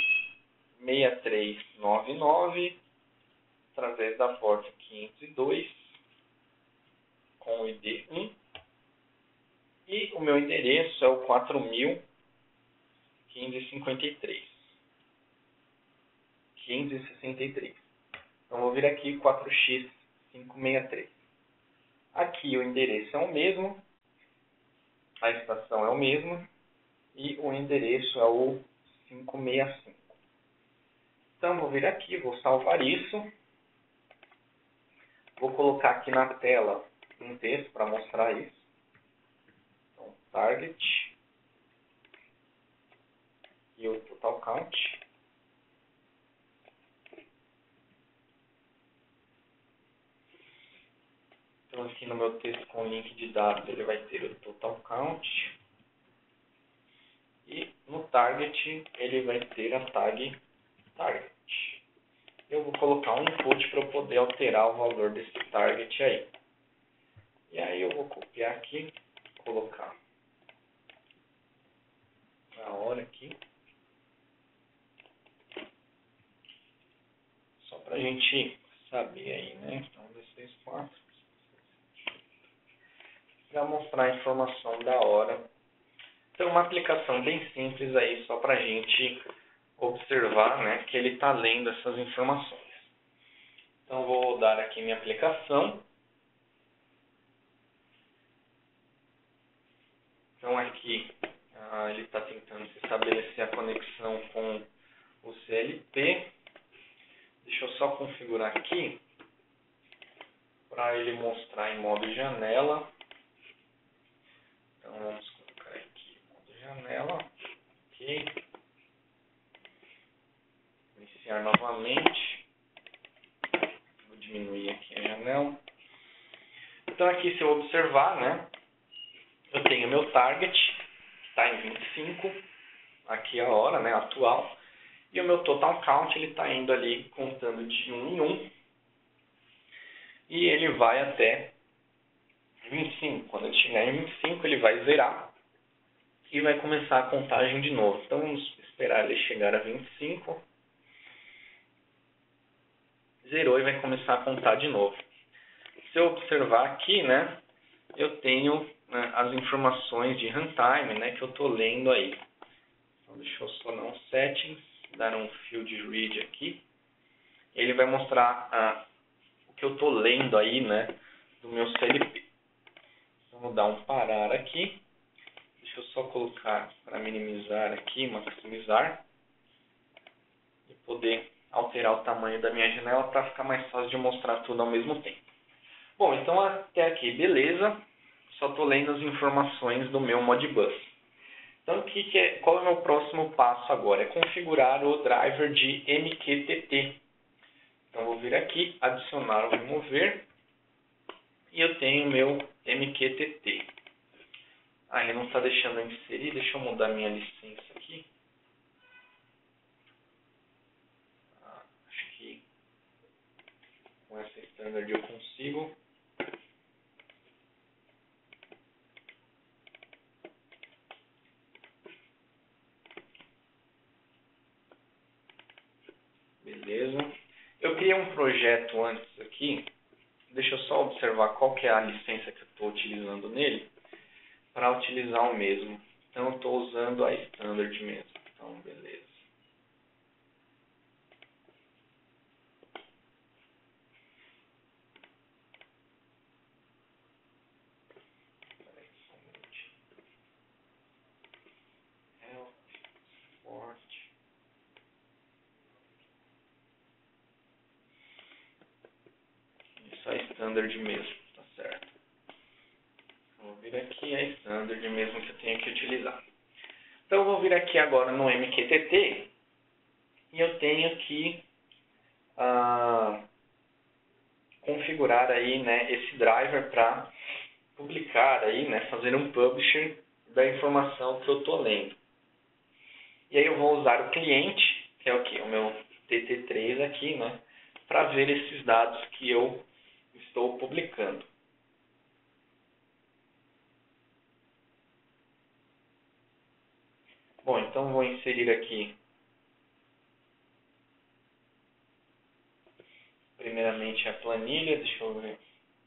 6399 através da porta 502 com o ID 1 e o meu endereço é o 4000 1563. Então vou vir aqui 4x563. Aqui o endereço é o mesmo, a estação é o mesmo e o endereço é o 565. Então vou vir aqui, vou salvar isso. Vou colocar aqui na tela um texto para mostrar isso. Então, target e o total count. Então aqui no meu texto com link de dados ele vai ter o total count. E no target ele vai ter a tag target. Eu vou colocar um input para eu poder alterar o valor desse target aí. E aí eu vou copiar aqui, colocar na hora aqui. Só para a gente saber aí, né? Então, 1, 2, 3, 4. Para mostrar a informação da hora. Então, uma aplicação bem simples aí, só para a gente observar, né, que ele está lendo essas informações. Então, vou rodar aqui minha aplicação. Então, aqui ele está tentando estabelecer a conexão com o CLP. Deixa eu só configurar aqui para ele mostrar em modo janela. Então, vamos colocar aqui modo janela. Ok. Iniciar novamente. Vou diminuir aqui a janela. Então, aqui, se eu observar, né, eu tenho meu target, que está em 25, aqui a hora, né, atual. E o meu total count, ele está indo ali contando de 1 em 1. E ele vai até 25. Quando ele chegar em 25, ele vai zerar. E vai começar a contagem de novo. Então, vamos esperar ele chegar a 25. Zerou e vai começar a contar de novo. Se eu observar aqui, né, eu tenho as informações de runtime, né, que eu estou lendo aí. Então, deixa eu só dar um settings, dar um field read aqui. Ele vai mostrar o que eu estou lendo aí, né, do meu CLP. Então, vou dar um parar aqui. Deixa eu só colocar para minimizar aqui, maximizar. E poder alterar o tamanho da minha janela para ficar mais fácil de mostrar tudo ao mesmo tempo. Bom, então até aqui, beleza. Só estou lendo as informações do meu Modbus. Então, qual é o meu próximo passo agora? É configurar o driver de MQTT. Então, vou vir aqui, adicionar ou remover. E eu tenho o meu MQTT. Ele não está deixando eu inserir. Deixa eu mudar minha licença aqui. Acho que com essa standard eu consigo. Beleza. Eu criei um projeto antes aqui. Deixa eu só observar qual que é a licença que eu estou utilizando nele para utilizar o mesmo. Então, eu estou usando a standard mesmo. Então, beleza. Espera aí só um minutinho. Health, Support. Isso é standard mesmo, tá certo. Vou vir aqui, é standard mesmo que eu tenho que utilizar. Então, eu vou vir aqui agora no MQTT e eu tenho que configurar aí, né, esse driver para publicar aí, né, fazer um publisher da informação que eu estou lendo. E aí eu vou usar o cliente, que é o que? O meu TT3 aqui, né, para ver esses dados que eu estou publicando. Bom, então vou inserir aqui primeiramente a planilha, deixa eu ver.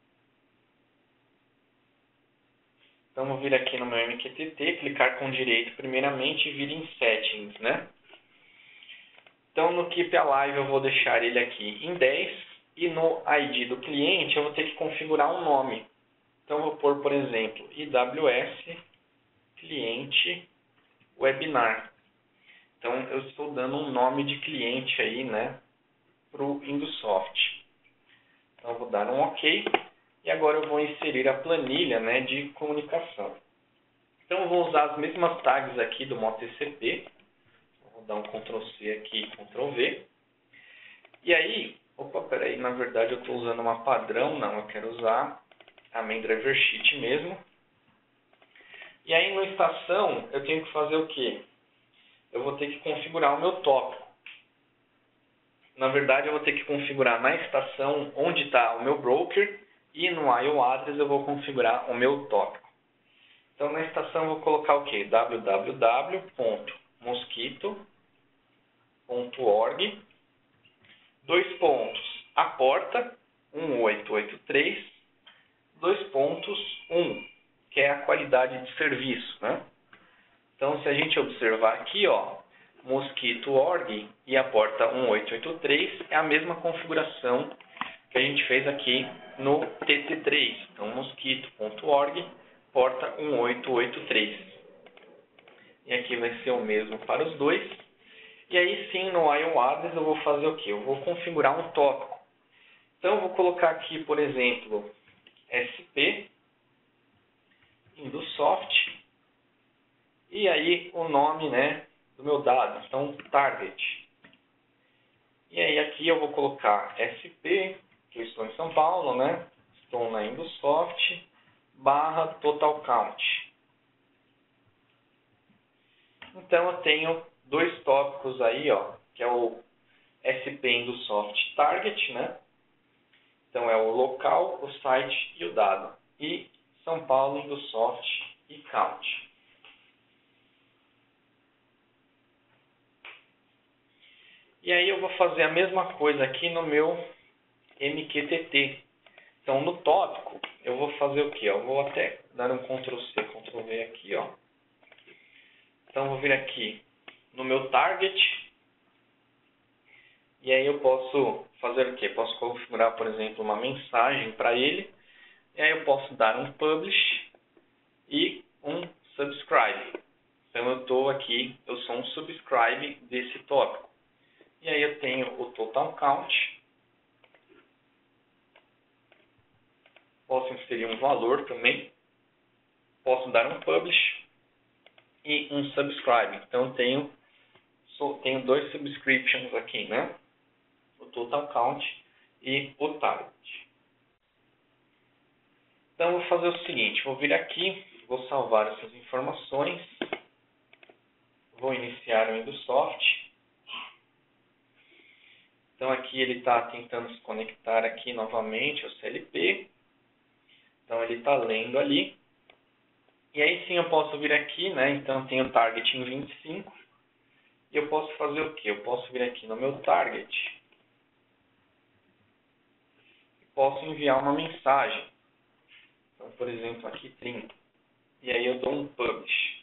Então vou vir aqui no meu MQTT, clicar com direito primeiramente e vir em Settings, né? Então no Keep Alive eu vou deixar ele aqui em 10 e no ID do cliente eu vou ter que configurar um nome. Então vou pôr, por exemplo, IWS cliente webinar. Então eu estou dando um nome de cliente aí, né, para o Indusoft. Então eu vou dar um OK e agora eu vou inserir a planilha, né, de comunicação. Então eu vou usar as mesmas tags aqui do MotoTCP. Vou dar um Ctrl C aqui, Ctrl V. E aí, peraí, na verdade eu estou usando uma padrão, não, eu quero usar a main driver sheet mesmo. E aí no estação eu tenho que fazer o quê? Eu vou ter que configurar o meu tópico. Na verdade eu vou ter que configurar na estação onde está o meu broker e no IO address eu vou configurar o meu tópico. Então na estação eu vou colocar o quê? www.mosquito.org, a porta 1883, 1, que é a qualidade de serviço, né? Então, se a gente observar aqui, ó, Mosquito.org e a porta 1883 é a mesma configuração que a gente fez aqui no TT3. Então, mosquito.org, porta 1883. E aqui vai ser o mesmo para os dois. E aí sim, no IOADRESS eu vou fazer o quê? Eu vou configurar um tópico. Então, eu vou colocar aqui, por exemplo, SP, Indusoft, e aí o nome, né, do meu dado, então target. E aí aqui eu vou colocar SP, que eu estou em São Paulo, né, estou na Indusoft, barra total count. Então eu tenho dois tópicos aí, ó, que é o SP Indusoft target, né, então é o local, o site e o dado. E São Paulo, Indusoft e count. E aí eu vou fazer a mesma coisa aqui no meu MQTT. Então no tópico eu vou fazer o quê? Eu vou até dar um Ctrl+C, Ctrl+V aqui, ó. Então eu vou vir aqui no meu target. E aí eu posso fazer o quê? Posso configurar, por exemplo, uma mensagem para ele. E aí eu posso dar um publish e um subscribe. Então eu estou aqui, eu sou um subscribe desse tópico. E aí eu tenho o total count. Posso inserir um valor também. Posso dar um publish e um subscribe. Então tenho dois subscriptions aqui, né? O total count e o target. Então eu vou fazer o seguinte, vou vir aqui, vou salvar essas informações. Vou iniciar o Indusoft. Então aqui ele está tentando se conectar aqui novamente ao CLP. Então ele está lendo ali. E aí sim eu posso vir aqui, né? Então eu tenho target em 25. E eu posso fazer o quê? Eu posso vir aqui no meu target. E posso enviar uma mensagem. Então, por exemplo, aqui 30. E aí eu dou um publish.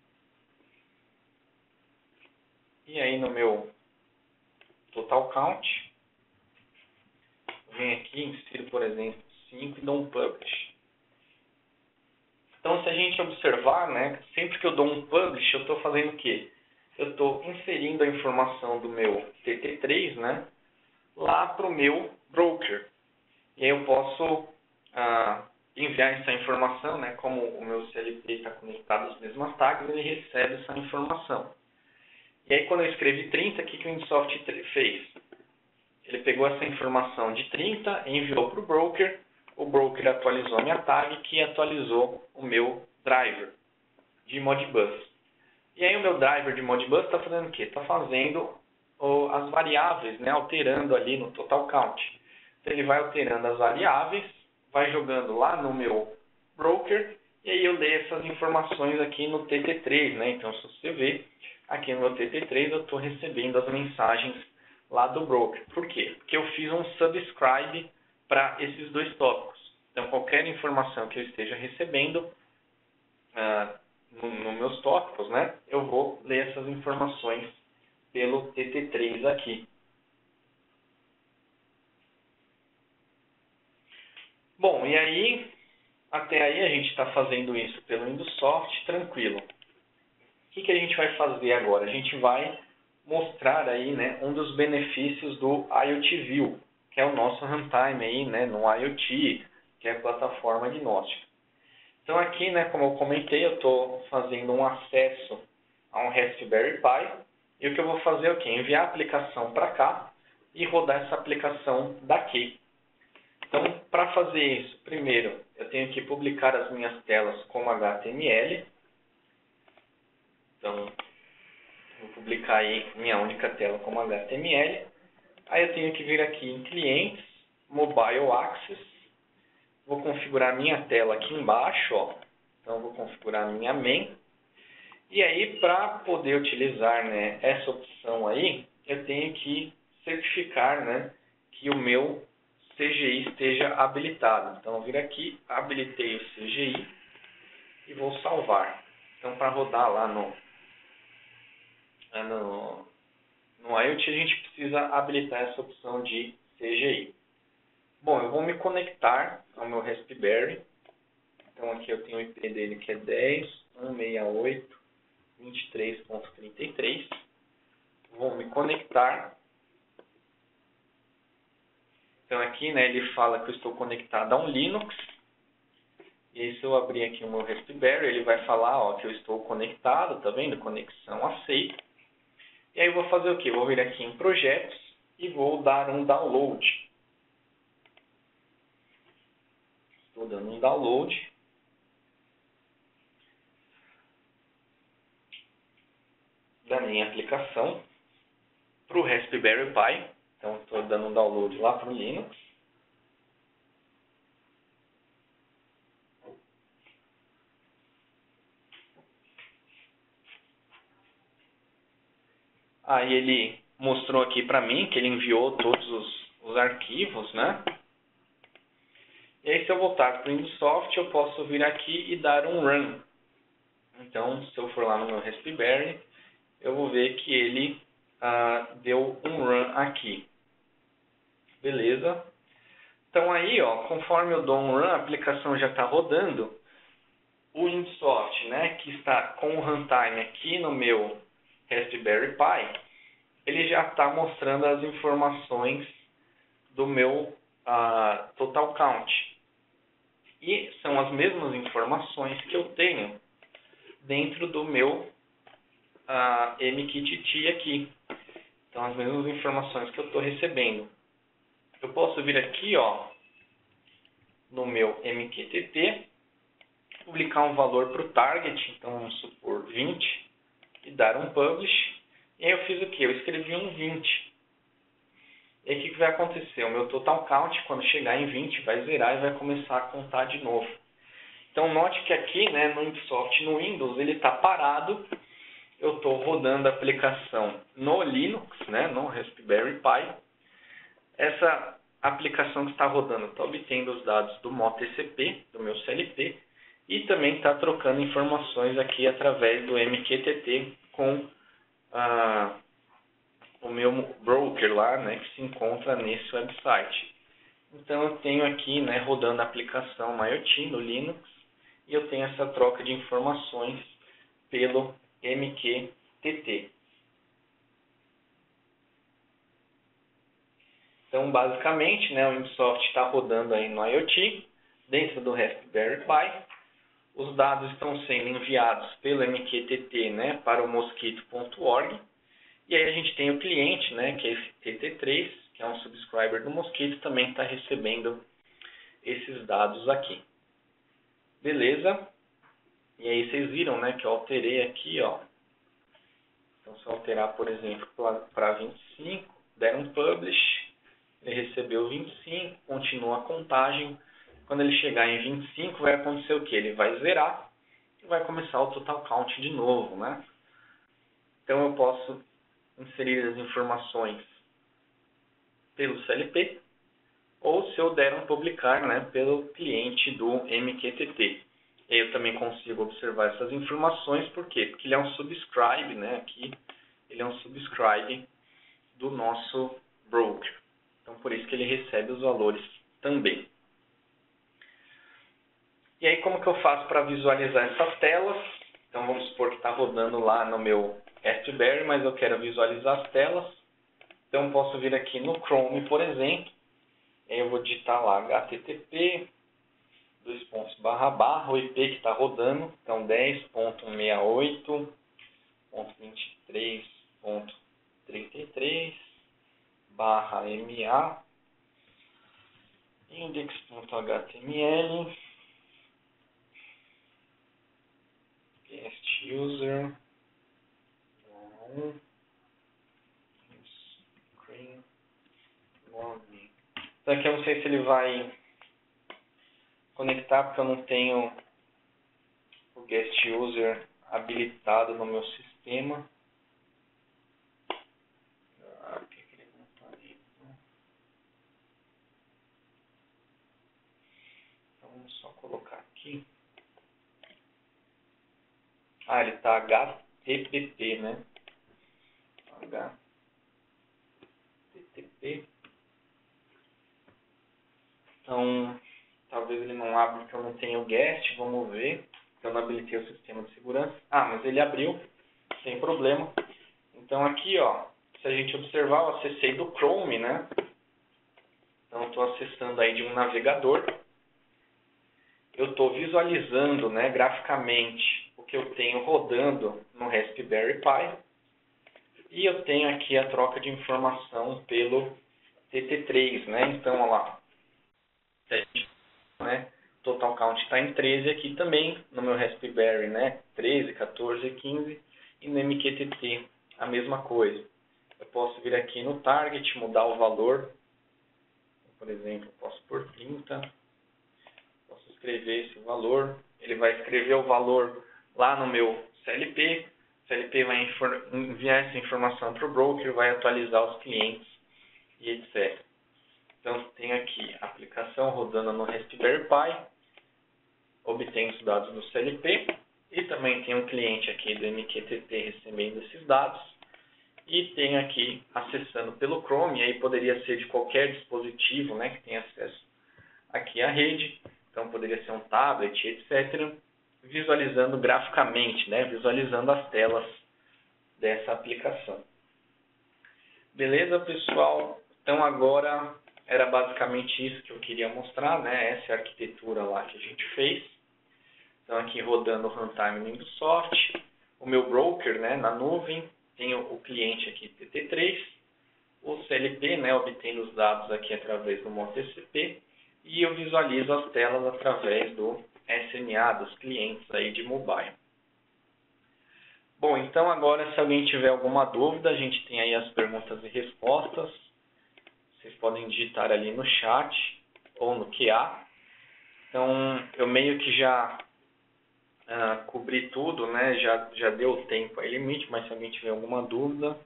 E aí no meu total count, eu venho aqui, insiro, por exemplo, 5 e dou um publish. Então, se a gente observar, né, sempre que eu dou um publish, eu estou fazendo o quê? Eu estou inserindo a informação do meu TT3, né, lá para o meu broker. E aí eu posso enviar essa informação, né, como o meu CLP está conectado às mesmas tags, ele recebe essa informação. E aí quando eu escrevi 30, o que o Indusoft fez? Ele pegou essa informação de 30, enviou para o broker atualizou a minha tag, que atualizou o meu driver de Modbus. E aí o meu driver de Modbus está fazendo o quê? Está fazendo as variáveis, né, alterando ali no total count. Então ele vai alterando as variáveis, vai jogando lá no meu broker, e aí eu leio essas informações aqui no TT3, né? Então se você ver, aqui no meu TT3 eu estou recebendo as mensagens lá do broker. Por quê? Porque eu fiz um subscribe para esses dois tópicos. Então qualquer informação que eu esteja recebendo nos meus tópicos, né, eu vou ler essas informações pelo TT3 aqui. Bom, e aí, até aí a gente está fazendo isso pelo Indusoft, tranquilo. O que a gente vai fazer agora? A gente vai mostrar aí, né, um dos benefícios do IoT View, que é o nosso runtime aí, né, no IoT, que é a plataforma agnóstica. Então aqui, né, como eu comentei, eu estou fazendo um acesso a um Raspberry Pi, e o que eu vou fazer é o quê? Enviar a aplicação para cá e rodar essa aplicação daqui. Então, para fazer isso, primeiro, eu tenho que publicar as minhas telas como HTML. Então, vou publicar aí minha única tela como HTML. Aí eu tenho que vir aqui em Clientes, Mobile Access. Vou configurar minha tela aqui embaixo, ó. Então, vou configurar minha main. E aí, para poder utilizar, né, essa opção aí, eu tenho que certificar, né, que o meu CGI esteja habilitado. Então, eu vou vir aqui, habilitei o CGI e vou salvar. Então, para rodar lá no IoT, a gente precisa habilitar essa opção de CGI. Bom, eu vou me conectar ao meu Raspberry. Então aqui eu tenho o IP dele que é 10.168.23.33. Vou me conectar. Então aqui, né, ele fala que eu estou conectado a um Linux. E aí, se eu abrir aqui o meu Raspberry, ele vai falar, ó, que eu estou conectado, tá vendo? Conexão aceita. E aí eu vou fazer o quê? Eu vou vir aqui em projetos e vou dar um download. Estou dando um download. Da minha aplicação para o Raspberry Pi. Então, estou dando um download lá para o Linux. Aí ele mostrou aqui para mim que ele enviou todos os arquivos, né? E aí, se eu voltar para o Windows, eu posso vir aqui e dar um Run. Então, se eu for lá no meu Raspberry, eu vou ver que ele deu um Run aqui. Beleza? Então aí, ó, conforme eu dou um Run, a aplicação já está rodando. O Windows, né, que está com o runtime aqui no meu Raspberry Pi, ele já está mostrando as informações do meu total count. E são as mesmas informações que eu tenho dentro do meu MQTT aqui. Então, as mesmas informações que eu estou recebendo. Eu posso vir aqui, ó, no meu MQTT, publicar um valor para o target, então vamos supor 20, e dar um publish. E aí eu fiz o quê? Eu escrevi um 20. E aí o que vai acontecer? O meu total count, quando chegar em 20, vai zerar e vai começar a contar de novo. Então note que aqui, né, no Microsoft, no Windows, ele está parado. Eu estou rodando a aplicação no Linux, né, no Raspberry Pi. Essa aplicação que está rodando está obtendo os dados do MoTCP, do meu CLP, e também está trocando informações aqui através do MQTT com o meu broker lá, né, que se encontra nesse website. Então eu tenho aqui, né, rodando a aplicação na IoT, no Linux, e eu tenho essa troca de informações pelo MQTT. Então, basicamente, né, o Windows está rodando aí no IoT, dentro do Raspberry Pi. Os dados estão sendo enviados pelo MQTT, né, para o mosquito.org. E aí a gente tem o cliente, né, que é esse TT3, que é um subscriber do Mosquito, também está recebendo esses dados aqui. Beleza? E aí vocês viram, né, que eu alterei aqui, ó. Então, se eu alterar, por exemplo, para 25, der um publish, ele recebeu 25, continua a contagem. Quando ele chegar em 25, vai acontecer o quê? Ele vai zerar e vai começar o total count de novo, né? Então, eu posso inserir as informações pelo CLP ou, se eu der um publicar, né, pelo cliente do MQTT. E eu também consigo observar essas informações, por quê? Porque ele é um subscribe, né, aqui ele é um subscribe do nosso broker. Então, por isso que ele recebe os valores também. E aí, como que eu faço para visualizar essas telas? Então, vamos supor que está rodando lá no meu Raspberry, mas eu quero visualizar as telas. Então, eu posso vir aqui no Chrome, por exemplo. E aí eu vou digitar lá http, o IP que está rodando. Então, 10.168.23.33 /MA index.html guest user screen login. Então aqui eu não sei se ele vai conectar, porque eu não tenho o guest user habilitado no meu sistema. Vamos só colocar aqui. Ele está HTTP, né? HTTP. Então, talvez ele não abra porque eu não tenho guest, vamos ver. Eu não habilitei o sistema de segurança. Ah, mas ele abriu, sem problema. Então aqui, ó, se a gente observar, eu acessei do Chrome, né? Então, estou acessando aí de um navegador. Eu estou visualizando, né, graficamente o que eu tenho rodando no Raspberry Pi. E eu tenho aqui a troca de informação pelo TT3, né? Então, olha lá. Né? Total count está em 13 aqui também, no meu Raspberry, né? 13, 14, 15. E no MQTT, a mesma coisa. Eu posso vir aqui no Target, mudar o valor. Por exemplo, eu posso pôr 30. Posso escrever esse valor. Ele vai escrever o valor lá no meu CLP. O CLP vai enviar essa informação para o broker, vai atualizar os clientes e etc. Então, tem aqui a aplicação rodando no Raspberry Pi, obtém os dados do CLP, e também tem um cliente aqui do MQTT recebendo esses dados, e tem aqui acessando pelo Chrome, aí poderia ser de qualquer dispositivo, né, que tem acesso aqui à rede, então poderia ser um tablet, etc., visualizando graficamente, né, visualizando as telas dessa aplicação. Beleza, pessoal? Então agora era basicamente isso que eu queria mostrar, né? Essa é a arquitetura lá que a gente fez. Então aqui rodando o Runtime no Indosoft, o meu broker, né, na nuvem, tenho o cliente aqui TT3, o CLP, né, obtendo os dados aqui através do MotoTCP, e eu visualizo as telas através do SMA, dos clientes aí de mobile. Bom, então agora se alguém tiver alguma dúvida, a gente tem aí as perguntas e respostas. Vocês podem digitar ali no chat ou no QA. Então, eu meio que já cobri tudo, né? Já deu o tempo aí limite, mas se alguém tiver alguma dúvida...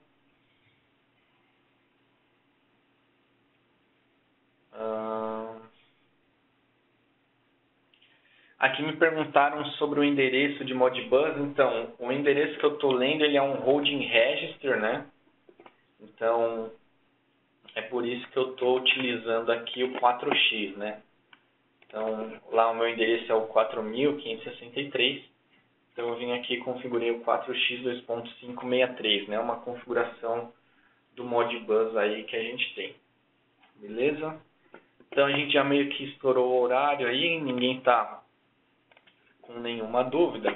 Aqui me perguntaram sobre o endereço de Modbus. Então, o endereço que eu estou lendo, ele é um holding register, né? Então, é por isso que eu estou utilizando aqui o 4x, né? Então, lá o meu endereço é o 4.563. Então, eu vim aqui e configurei o 4x 2.563, né? Uma configuração do Modbus aí que a gente tem. Beleza? Então, a gente já meio que estourou o horário aí, ninguém está com nenhuma dúvida.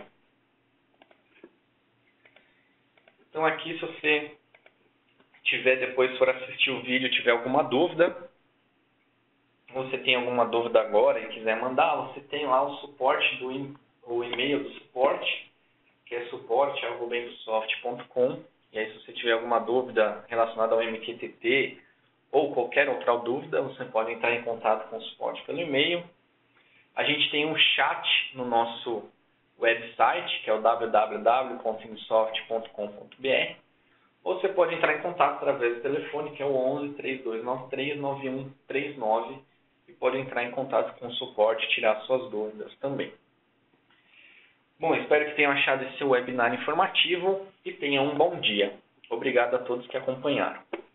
Então, aqui, se você tiver, depois for assistir o vídeo, tiver alguma dúvida, você tem alguma dúvida agora e quiser mandar, você tem lá o suporte o e-mail do suporte, que é suporte@bendosoft.com. E aí, se você tiver alguma dúvida relacionada ao MQTT ou qualquer outra dúvida, você pode entrar em contato com o suporte pelo e-mail. A gente tem um chat no nosso website, que é o www.indosoft.com.br. Ou você pode entrar em contato através do telefone, que é o 11 3293 9139, e pode entrar em contato com o suporte e tirar suas dúvidas também. Bom, espero que tenham achado esse webinar informativo e tenham um bom dia. Obrigado a todos que acompanharam.